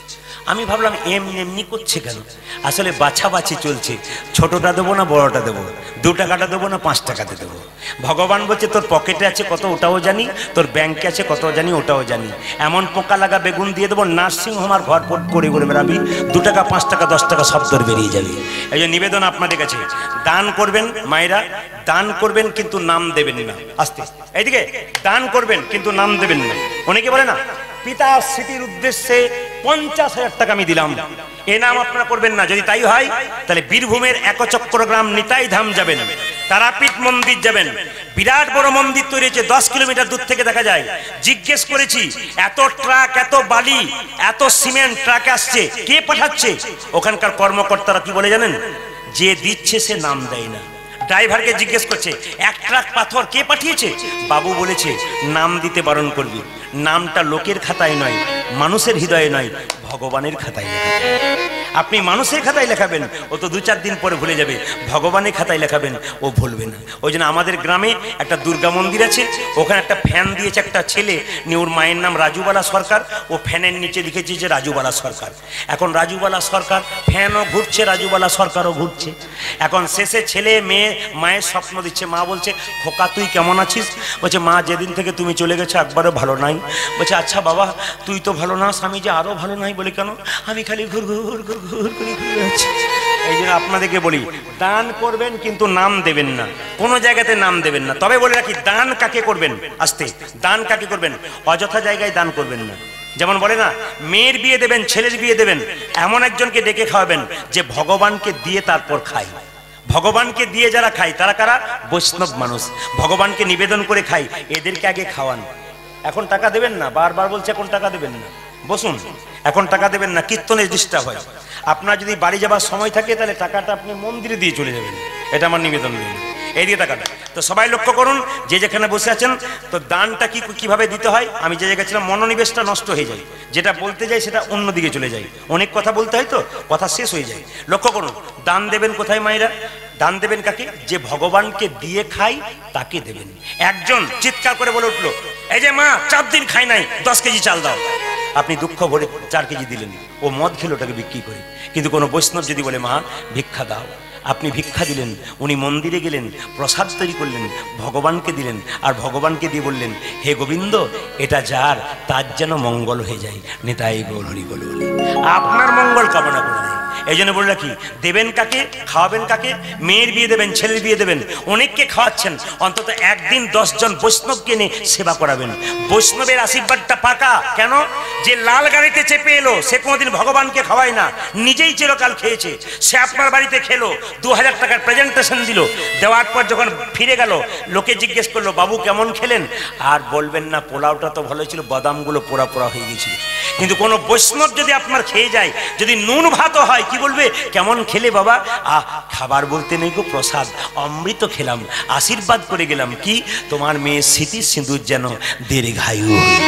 আমি ভাবলাম এমনি এমনি করছে কেন, আসলে বাছাবাছি চলছে, ছোটটা দেবো না বড়টা দেবো, দু টাকাটা দেবো না পাঁচ টাকাতে দেবো। ভগবান বলছে তোর পকেটে আছে কত ওটাও জানি, তোর ব্যাংকে আছে কত জানি ওটাও জানি, এমন পোকা লাগা বেগুন দিয়ে দেবো নার্সিং হোম আর ঘর পট করে করে বেড়াবি, দু টাকা পাঁচ টাকা দশ টাকা সব তোর বেরিয়ে যাবে। এই যে নিবেদন আপনাদের কাছে, দান করবেন মায়েরা, দান করবেন কিন্তু নাম দেবেন না। আস্তে এইদিকে, দান করবেন কিন্তু নাম দেবেন না। অনেকে বলে না পিতার স্মৃতির উদ্দেশ্যে পঞ্চাশ হাজার টাকা আমি দিলাম, এ নাম আপনারা করবেন না। যদি তাই হয় তাহলে বীরভূমের একচক্রগ্রাম নিতাই ধাম যাবেন, তারাপীঠ মন্দির যাবেন, বিরাট বড় মন্দির তৈরি হয়েছে, দশ কিলোমিটার দূর থেকে দেখা যায়। জিজ্ঞেস করেছি এত ট্রাক এত বালি এত সিমেন্ট ট্রাক আসছে, কে পাঠাচ্ছে? ওখানকার কর্মকর্তারা কি বলে জানেন? যে দিচ্ছে সে নাম দেয় না। ড্রাইভারকে জিজ্ঞেস করছে এক ট্রাক পাথর কে পাঠিয়েছে? বাবু বলেছে নাম দিতে বারণ করবি, নামটা লোকের খাতায় নয়, মানুষের হৃদয়ে নয়, ভগবানের খাতায় লেখাবেন। আপনি মানুষের খাতায় লেখাবেন, ও তো দু চার দিন পরে ভুলে যাবে, ভগবানের খাতায় লেখাবেন, ও ভুলবে না। ওই জন্য আমাদের গ্রামে একটা দুর্গা মন্দির আছে, ওখানে একটা ফ্যান দিয়েছে একটা ছেলে, নিয়ে ওর মায়ের নাম রাজুবালা সরকার, ও ফ্যানের নিচে লিখেছে যে রাজুবালা সরকার। এখন রাজুবালা সরকার, ফ্যানও ঘুরছে, রাজুবালা সরকারও ঘুরছে। এখন শেষে ছেলে মেয়ে মায়ের স্বপ্ন দিচ্ছে, মা বলছে খোকা তুই কেমন আছিস? বলছে মা যেদিন থেকে তুমি চলে গেছো একবারও ভালো নাই। বলছে আচ্ছা বাবা তুই তো ভালো না, স্বামী যে আরো ভালো নাই। বলে কেন? আমি খালি ঘুর ঘুর ঘুর ঘুর করে ঘুরে যাচ্ছি। এই জন্য আপনাদেরকে বলি দান করবেন কিন্তু নাম দেবেন না, কোনো জায়গাতে নাম দেবেন না। তবে বলে রাখি দান কাকে করবেন, আস্তে, দান কাকে করবেন? অযথা জায়গায় দান করবেন না। যেমন বলে না মেয়ের বিয়ে দেবেন, ছেলের বিয়ে দেবেন, এমন একজনকে ডেকে খাওয়াবেন যে ভগবানকে দিয়ে তারপর খায়। ভগবানকে দিয়ে যারা খায় তারা কারা? বৈষ্ণব মানুষ, ভগবানকে নিবেদন করে খায়, এদেরকে আগে খাওয়ান। এখন টাকা দেবেন না, বারবার বলছে এখন টাকা দেবেন না, বসুন, এখন টাকা দেবেন না, কীর্তনের ডিস্টার্ব হয়। আপনার যদি বাড়ি যাবার সময় থাকে তাহলে টাকাটা আপনি মন্দিরে দিয়ে চলে যাবেন, এটা আমার নিবেদন নেই, এই দিয়ে টাকাটা। তো সবাই লক্ষ্য করুন, যে যেখানে বসে আছেন, তো দানটা কি কিভাবে দিতে হয়? আমি যে জায়গায় ছিলাম মনোনিবেশটা নষ্ট হয়ে যায়, যেটা বলতে যাই সেটা অন্যদিকে চলে যায়, অনেক কথা বলতে হয় তো কথা শেষ হয়ে যায়। লক্ষ্য করুন, দান দেবেন কোথায় মায়েরা? দান দেবেন কাকে? যে ভগবানকে দিয়ে খাই তাকে দেবেন। একজন চিৎকার করে বলে উঠলো এই যে মা চার দিন খাই নাই, দশ কেজি চাল দাও। আপনি দুঃখ ভরে চার কেজি দিলেন, ও মদ খেলো ওটাকে বিক্রি করে। কিন্তু কোনো বৈষ্ণব যদি বলে মা ভিক্ষা দাও, আপনি ভিক্ষা দিলেন, উনি মন্দিরে গেলেন, প্রসাদ তৈরি করলেন, ভগবানকে দিলেন, আর ভগবানকে দিয়ে বললেন হে গোবিন্দ এটা যার তার যেন মঙ্গল হয়ে যায়, নেতাই গৌর হরি বল বলে আপনার মঙ্গল কামনা করে দেয়। এই জন্য বলে রাখি দেবেন কাকে, খাওয়াবেন কাকে? মেয়ের বিয়ে দেবেন, ছেলের বিয়ে দেবেন, অনেককে খাওয়াচ্ছেন, অন্তত একদিন দশজন বৈষ্ণবকে নিয়ে সেবা করাবেন। বৈষ্ণবের আশীর্বাদটা পাকা। কেন? যে লাল গাড়িতে চেপে এলো সে কোনোদিন ভগবানকে খাওয়ায় না, নিজেই চিরকাল খেয়েছে। সে আপনার বাড়িতে খেলো, দু হাজার টাকার প্রেজেন্টেশন দিল, দেওয়ার পর যখন ফিরে গেল লোকে জিজ্ঞেস করলো বাবু কেমন খেলেন? আর বলবেন না পোলাওটা তো ভালো ছিল, বাদামগুলো পোড়া পোড়া হয়ে গেছিল। কিন্তু কোনো বৈষ্ণব যদি আপনার খেয়ে যায়, যদি নুন ভাতও হয়, কি বলবে কেমন খেলে বাবা? আহ খাবার বলতে নেই গো, প্রসাদ, অমৃত খেলাম, আশীর্বাদ করে গেলাম। কি তোমার মেয়ে স্মৃতির সিঁদুর যেন দীর্ঘায়ু।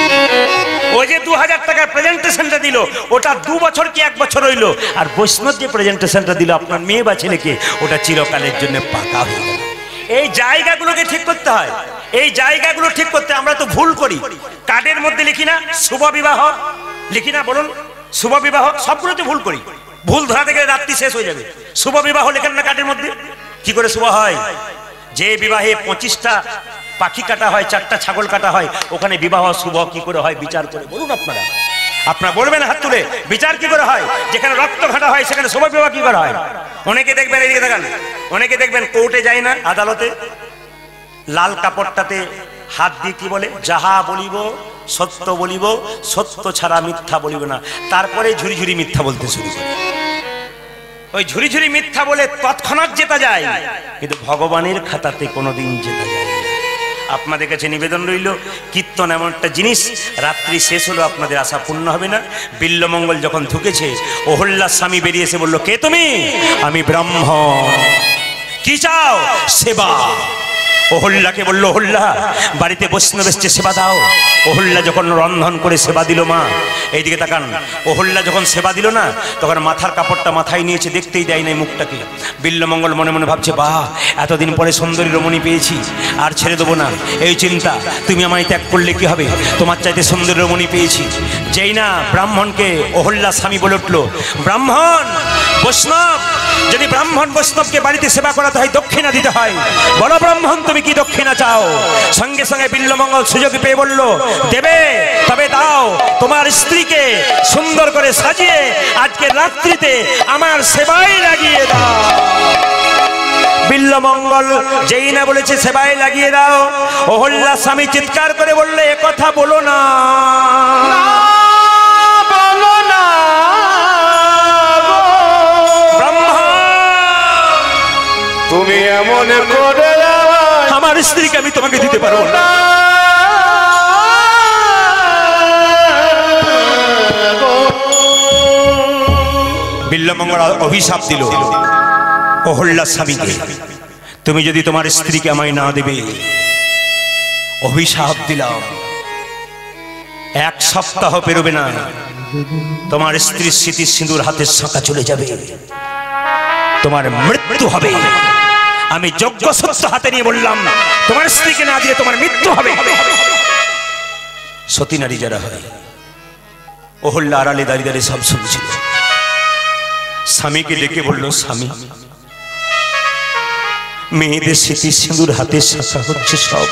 ওই যে দু হাজার টাকার প্রেজেন্টেশনটা দিল, ওটা দু বছর কি এক বছর হইলো, আর বৈষ্ণব যে প্রেজেন্টেশনটা দিল আপনার মেয়ে বা ছেলেকে, ওটা চিরকালের জন্য পাকা হয়ে গেল। এই জায়গাগুলোকে ঠিক করতে হয়, এই জায়গাগুলো ঠিক করতে আমরা তো ভুল করি। কার্ডের মধ্যে লিখি না শুভ বিবাহ, লিখি না বলুন শুভ বিবাহ, সবগুলোতে ভুল করি। ভুল ধরাতে গেলে রাত্রি শেষ হয়ে যাবে। শুভ বিবাহ লেখেন না কার্ডের মধ্যে, কি করে শুভ হয়? যে বিবাহে পঁচিশটা পাখি কাটা হয়, চারটা ছাগল কাটা হয়, ওখানে বিবাহ শুভ কি করে হয়? বিচার করে বলুন আপনারা, আপনারা বলবেন হাত তুলে, বিচার কি করে হয়? যেখানে রক্ত ঘাটা হয় সেখানে শুভ বিবাহ কি করে হয়? অনেকে দেখবেন, এদিকে দেখান, অনেকে দেখবেন কোর্টে যায় না, আদালতে লাল কাপড়টাতে হাত দিয়ে কি বলে? যাহা বলিব সত্য বলিব, সত্য ছাড়া মিথ্যা বলিব না। তারপরে ঝুরি ঝুরি মিথ্যা বলতে শুরু করে। ওই ঝুরি ঝুরি মিথ্যা বলে তৎক্ষণাৎ জেতা যায়, কিন্তু ভগবানের খাতাতে কোনোদিন জেতা যায় না। আপনাদের কাছে নিবেদন রইল, কীর্তন এমন একটা জিনিস, রাত্রি শেষ হলো আপনাদের আশা পূর্ণ হবে না। বিল্লমঙ্গল যখন ঢুকেছে, অহল্যার স্বামী বেরিয়ে এসে বলল কে তুমি? আমি ব্রাহ্মণ। কি চাও? সেবা। অহল্যাকে বলল, অহল্যা বাড়িতে বৈষ্ণব এসছে, সেবা দাও। অহল্যা যখন রন্ধন করে সেবা দিল, মা এইদিকে তাকান, অহল্যা যখন সেবা দিল না, তখন মাথার কাপড়টা মাথায় নিয়েছে, দেখতেই দেয় নাই মুখটাকে। বিল্বমঙ্গল মনে মনে ভাবছে, বাহ, এতদিন পরে সুন্দরী রমণী পেয়েছি, আর ছেড়ে দেবো না এই চিন্তা। তুমি আমায় ত্যাগ করলে কি হবে, তোমার চাইতে সুন্দরী রমণী পেয়েছি। যেই না ব্রাহ্মণকে অহল্যা স্বামী বলে উঠল, ব্রাহ্মণ বৈষ্ণব, যদি ব্রাহ্মণ বৈষ্ণবকে বাড়িতে সেবা করাতে হয় দক্ষিণা দিতে হয়, বলো ব্রাহ্মণ তুমি কি দক্ষিণা চাও? সঙ্গে সঙ্গে বিল্বমঙ্গল সুযোগ পেয়ে বলল, দেবে, তবে দাও তোমার স্ত্রীকে সুন্দর করে সাজিয়ে আজকে রাত্রিতে আমার সেবায় লাগিয়ে দাও। বিল্বমঙ্গল যেই না বলেছে সেবায় লাগিয়ে দাও, অহল্যা স্বামী চিৎকার করে বললে, এ কথা বলো না, বলো না তুমি এমন করে আমার স্ত্রীকে আমি তোমাকে দিতে পারবো না। বিল্বমঙ্গল অভিশাপ দিল অহল্যা স্বামীকে, তুমি যদি তোমার স্ত্রীকে আমায় না দেবে, অভিশাপ দিলাম এক সপ্তাহ পেরোবে না, তোমার স্ত্রীর স্মৃতি সিঁদুর হাতের শাঁখা চলে যাবে, তোমার মৃত্যু হবে। আমি যজ্ঞ সত্য হাতে নিয়ে বললাম, তোমার স্ত্রীকে না দিয়ে তোমার মৃত্যু হবে। সতী নারী যারা হয়, অহল্যা আড়ালে দাঁড়িয়ে দাঁড়িয়ে সব শুনছিল। স্বামীকে ডেকে বলল, স্বামী, মেয়েদের স্মৃতি সিঁদুর হাতের শাঁখা হচ্ছে সব,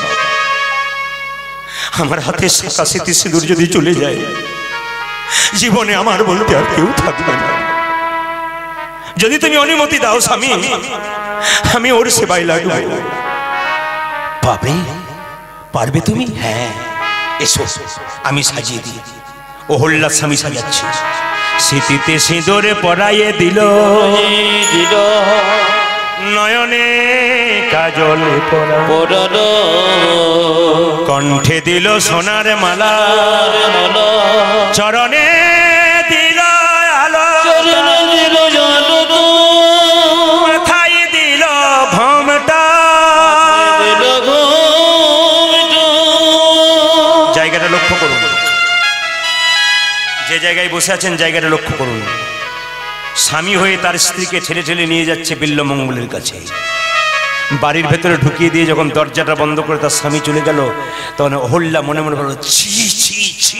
আমার হাতের শাঁখা স্মৃতি সিঁদুর যদি চলে যায়, জীবনে আমার বলতে আর কেউ থাকবে না। যদি তুমি অনুমতি দাও স্বামী, আমি ওর সেবায় লাগবো। পাবে, পারবে তুমি? হ্যাঁ, এসো আমি সাজিয়ে দিই। অহল্যা স্বামী সাজাচ্ছে, স্মৃতিতে সিঁদুরে পরাইয়ে দিল, দিল নয়নে কাজল পরালো, কণ্ঠে দিল সোনার মালা, চরণে দিল আলো, দিল জানো তো, মাথায় দিল ঘোমটা। দিল ঘোমটা। জায়গাটা লক্ষ্য করুন, যে জায়গায় বসে আছেন জায়গাটা লক্ষ্য করুন। স্বামী হয়ে তার স্ত্রীকে ঠেলে ঠেলে নিয়ে যাচ্ছে বিল্বমঙ্গলের কাছে। বাড়ির ভেতরে ঢুকিয়ে দিয়ে যখন দরজাটা বন্ধ করে তার স্বামী চলে গেল, তখন অহল্যা মনে মনে বলল, ছি ছি ছি,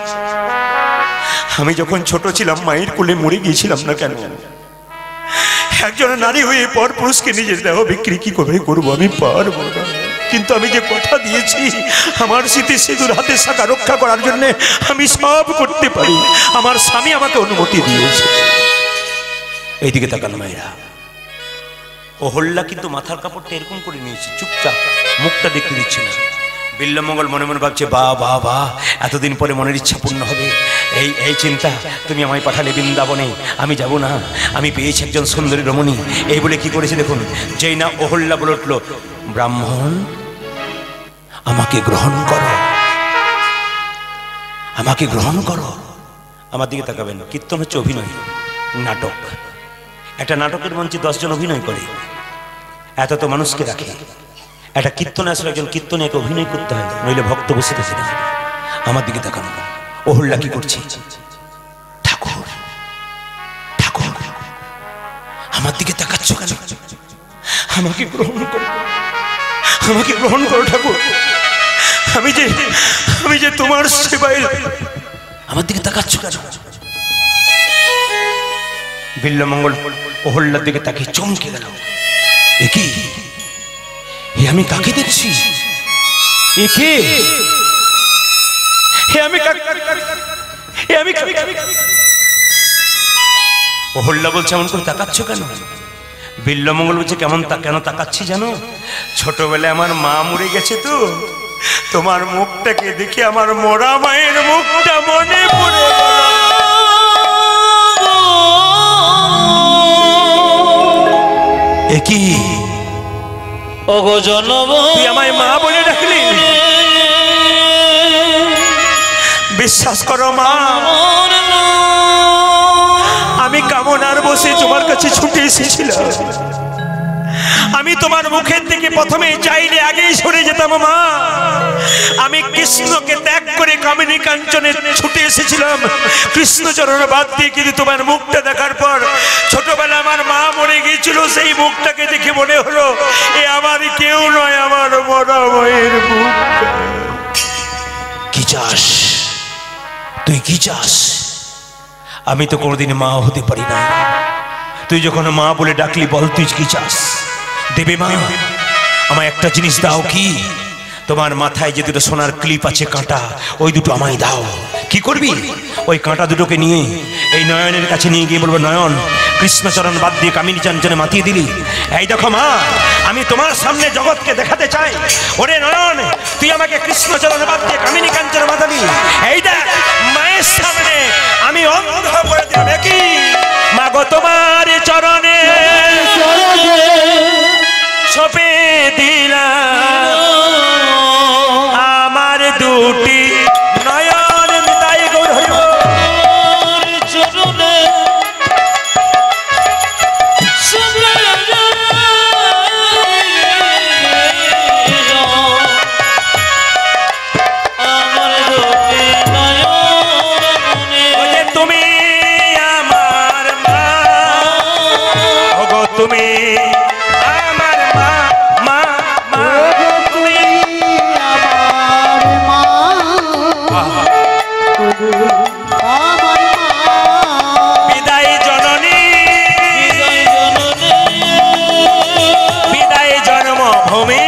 আমি যখন ছোট ছিলাম মায়ের কোলে মরে গিয়েছিলাম না কেন? একজন নারী হয়ে পর পুরুষকে নিজের দেহ বিক্রি কি করে করবো, আমি পারবো না। কিন্তু আমি যে কথা দিয়েছি আমার স্মৃতি সিঁদুর হাতের শাঁখা রক্ষা করার জন্য, আমি সব করতে পারি। আমার স্বামী আমাকে অনুমতি দিয়েছে। এইদিকে তাকান মায়েরা, অহল্যা কিন্তু মাথার কাপড়টা এরকম করে নিয়েছে, চুপচাপ, মুখটা দেখতে দিচ্ছে না। বিল্বমঙ্গল মনে মনে ভাবছে, বা বা বা, এতদিন পরে মনের ইচ্ছা পূর্ণ হবে। এই এই চিন্তা, তুমি আমায় পাঠালে বৃন্দাবনে, আমি যাব না, আমি পেয়েছি একজন সুন্দরী রমণী। এই বলে কি করেছে দেখুন, যেই না অহল্যা বলে উঠল, ব্রাহ্মণ আমাকে গ্রহণ করো, আমাকে গ্রহণ করো। আমার দিকে তাকাবেন, কীর্তন হচ্ছে অভিনয়, নাটক। একটা নাটকের মঞ্চে দশজন অভিনয় করে, এত তো মানুষকে রাখে। একটা কীর্তনে আসলে একজন কীর্তনীকে অভিনয় করতে হয়, নইলে ভক্ত বসে থাকে না। আমার দিকে তাকানো, অহল্যা কি করছে, ঠাকুর ঠাকুর আমার দিকে তাকাচ্ছ কেন? আমাকে গ্রহণ করো, আমাকে গ্রহণ করো ঠাকুর, আমি যে আমি যে তোমার সেবায়। আমার দিকে তাকাচ্ছ কেন? বিল্বমঙ্গল অহল্যার দিকে তাকিয়ে চমকে গেল, এ কি, এ আমি কাকে দেখছি, এ কে, এ আমি এ আমি অহল্যা বলছে, এমন করে তাকাচ্ছ কেন? বিল্বমঙ্গল বলছে, কেমন তা কেন তাকাচ্ছি জানো? ছোটবেলায় আমার মা মরে গেছে তো, তোমার মুখটাকে দেখে আমার মরা মায়ের মুখটা মনে পড়ে। কি ওগো জনম, তুই আমায় মা বলে ডাকলি? বিশ্বাস করো মা, আমি কামনার বসে তোমার কাছে ছুটে এসেছিলাম। আমি তোমার মুখের দিকে প্রথমে চাইলে আগেই সরে যেতাম মা। আমি কৃষ্ণকে ত্যাগ করে কামিনী কাঞ্চনে ছুটে এসেছিলাম কৃষ্ণচরণ বাদ দিয়ে, কিন্তু তোমার মুখটা দেখার পর ছোটবেলা আমার মা মরে গিয়েছিল, সেই মুখটাকে দেখে মনে হলো এ আমার কেউ নয়, আমার মরা মায়ের মুখ। কি চাস তুই, কি চাস? আমি তো কোনোদিন মা হতে পারি না, তুই যখন মা বলে ডাকলি বল তুই কি চাস? দেবে মা? আমায় একটা জিনিস দাও। কি? তোমার মাথায় যে দুটো সোনার ক্লিপ আছে কাঁটা, ওই দুটো আমায় দাও। কি করবি? ওই কাঁটা দুটোকে নিয়ে এই নয়নের কাছে নিয়ে গিয়ে বলবো, নয়ন কৃষ্ণচরণ বাদ দিয়ে কামিনী চাঞ্চনে মাতিয়ে দিলি। এই দেখো মা, আমি তোমার সামনে জগৎকে দেখাতে চাই, ওরে নয়ন তুই আমাকে কৃষ্ণচরণ বাদ দিয়ে কামিনী কাঞ্চনে মাতাবি। এই দেখ মায়ের সামনে আমি অন্ধ করে দিলাম। কি মাগো তোমার চরণে ছপে দিলাম আমার দুটি নয়ন। তাই গৌর চরণে তুমি আমার মা, তুমি আমার মা, মা মা তুমি আমার মা, আমার মা। বিদায় জননী, বিদায় জন্মভূমি,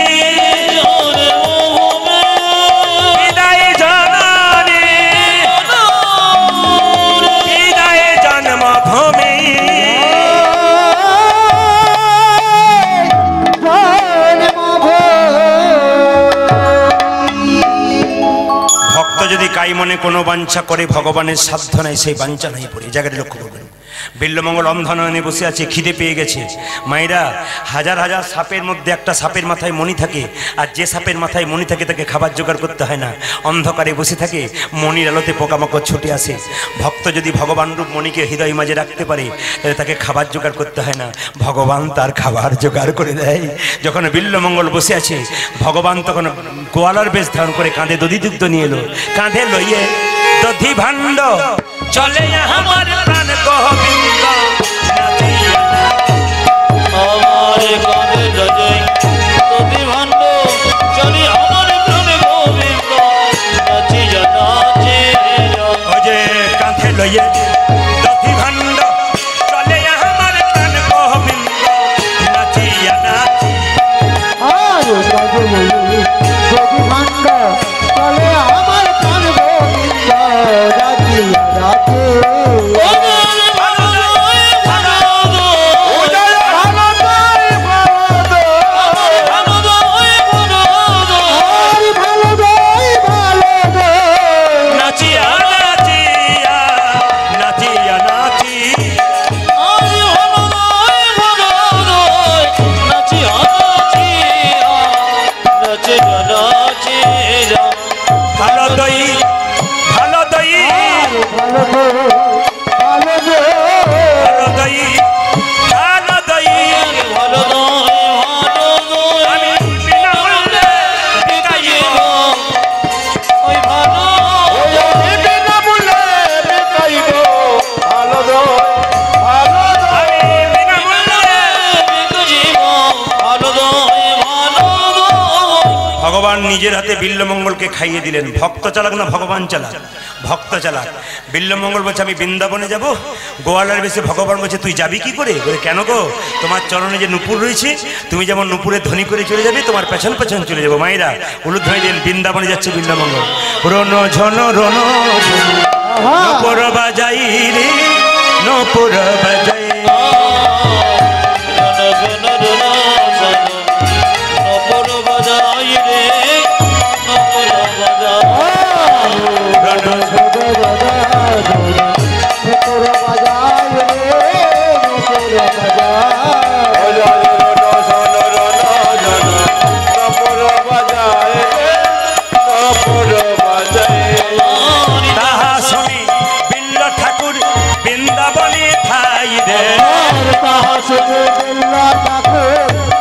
বিদায় জননী, বিদায় জন্মভূমি। ভক্ত যদি কাই মনে কোনো বাঞ্ছা করে ভগবানের সাধ্য নাই, সেই বাঞ্ছা নাই পড়ে। জায়গাটি লক্ষ্য করবেন। বিল্লমঙ্গল অন্ধনয়নে বসে আছে, খিদে পেয়ে গেছে। মায়েরা, হাজার হাজার সাপের মধ্যে একটা সাপের মাথায় মণি থাকে, আর যে সাপের মাথায় মণি থাকে তাকে খাবার জোগাড় করতে হয় না, অন্ধকারে বসে থাকে, মণির আলোতে পোকামাকড় ছুটে আসে। ভক্ত যদি ভগবান রূপ মণিকে হৃদয় মাঝে রাখতে পারে তাহলে তাকে খাবার জোগাড় করতে হয় না, ভগবান তার খাবার জোগাড় করে দেয়। যখন বিল্লমঙ্গল বসে আছে, ভগবান তখন গোয়ালার বেশ ধারণ করে কাঁধে দধি দুগ্ধ নিয়ে এলো। কাঁধে লইয়ে দধি ভাণ্ড চলে আমার প্রাণ গোবিন্দ, আমার কাঁধে লজই দধি ভাণ্ড চলে আমার প্রাণ গোবিন্দ, নাচিয়া নাচিয়া। ও যে কাঁধে লইয়ে দধি ভাণ্ড চলে আমার প্রাণ গোবিন্দ, নাচিয়া নাচি। আর কাজে যদি ভাণ্ড চলে আমার প্রাণ গোবিন্দ, রাজিয়া রাজে। ভালো দই, ভালো দই, ভালো গো, ভালো গো, ভালো দই, ভালো দই, ভালো দই, ভালো দই, আমি বিনামূল্যে বিকাইব। ওই ভালো ওই আমি বিনামূল্যে বিকাইব ভালো দই, ভালো দই। আমি বিনামূল্যে। বিকাইব ভালো দই, ভালো দই। ভগবান নিজের হাতে বিল্লমঙ্গলকে খাইয়ে দিলেন। ভক্ত চালাক না ভগবান চালাক? ভক্ত চালাক। বিল্লমঙ্গল বলছে আমি বৃন্দাবনে যাব। গোয়ালার বেশে ভগবান বলছে তুই যাবি কি করে? বলে কেন গো, তোমার চরণে যে নুপুর রয়েছে, তুমি যেমন নুপুরে ধ্বনি করে চলে যাবে, তোমার পেছন পেছন চলে যাবো। মায়েরা উলুধ্বনি দিন, বৃন্দাবনে যাচ্ছে বিল্লমঙ্গল। রণ ঝন রণ নপুর বাজাই রে, নপুর বাজাই। নপুর বাজাই রে, নপুর বাজাই। তোর বাজায় রে, তোর বাজায়। ও জয় রণ ঝন রণ ঝন নপুর বাজায় রে, নপুর বাজায়। তাহা শুনি বিল্ল ঠাকুর বৃন্দাবনে ঠাই রে। তাহা শুনে বিল্লা ঠাকুর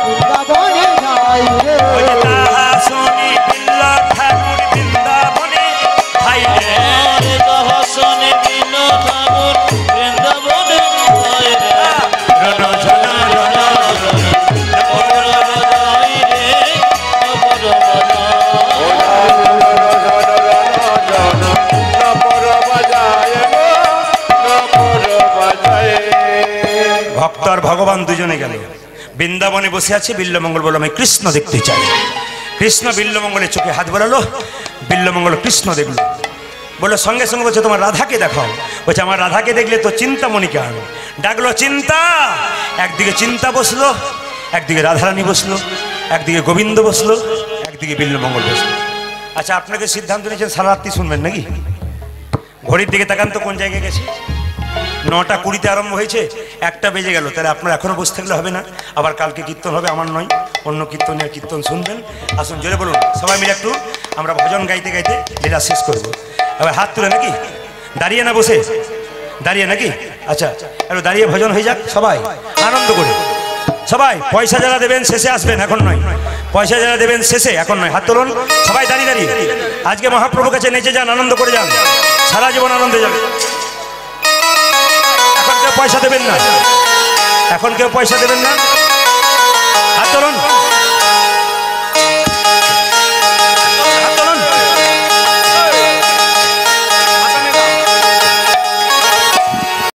ভক্ত আর ভগবান দুজনে গেল বৃন্দাবনে বসে আছে। বিল্লমঙ্গল বলল আমি কৃষ্ণ দেখতে চাই। কৃষ্ণ বিল্লমঙ্গলের চোখে হাত বোলালো, বিল্লমঙ্গল কৃষ্ণ দেখলো, বললো সঙ্গে সঙ্গে বলছে তোমার রাধাকে দেখাও। বলছে আমার রাধাকে দেখলে তো চিন্তামণিকে আনো। ডাকলো চিন্তা, একদিকে চিন্তা বসলো, একদিকে রাধারানী বসলো, একদিকে গোবিন্দ বসলো, একদিকে বিল্লমঙ্গল বসলো। আচ্ছা আপনাকে সিদ্ধান্ত নিয়েছেন সারা রাত্রি শুনবেন নাকি? ঘড়ির দিকে তাকান তো কোন জায়গায় গেছে। নটা কুড়িতে আরম্ভ হয়েছে, একটা বেজে গেল। তাহলে আপনার এখনো বসে থাকলে হবে না, আবার কালকে কীর্তন হবে, আমার নয় অন্য কীর্তনের কীর্তন শুনবেন। আসুন জোরে বলুন সবাই মিলে একটু, আমরা ভজন গাইতে গাইতে লীলা শেষ করবো। এবার হাত তুলে নাকি, দাঁড়িয়ে না বসে? দাঁড়িয়ে নাকি? আচ্ছা একটু দাঁড়িয়ে ভজন হয়ে যাক সবাই আনন্দ করে। সবাই পয়সা যারা দেবেন শেষে আসবেন, এখন নয়। পয়সা যারা দেবেন শেষে, এখন নয়। হাত তুলুন সবাই দাঁড়িয়ে দাঁড়িয়ে। আজকে মহাপ্রভুর কাছে নেচে যান, আনন্দ করে যান, সারা জীবন আনন্দে যাবে। এখন কেউ পয়সা দেবেন না, এখন কেউ পয়সা দেবেন না। হাত তুলুন।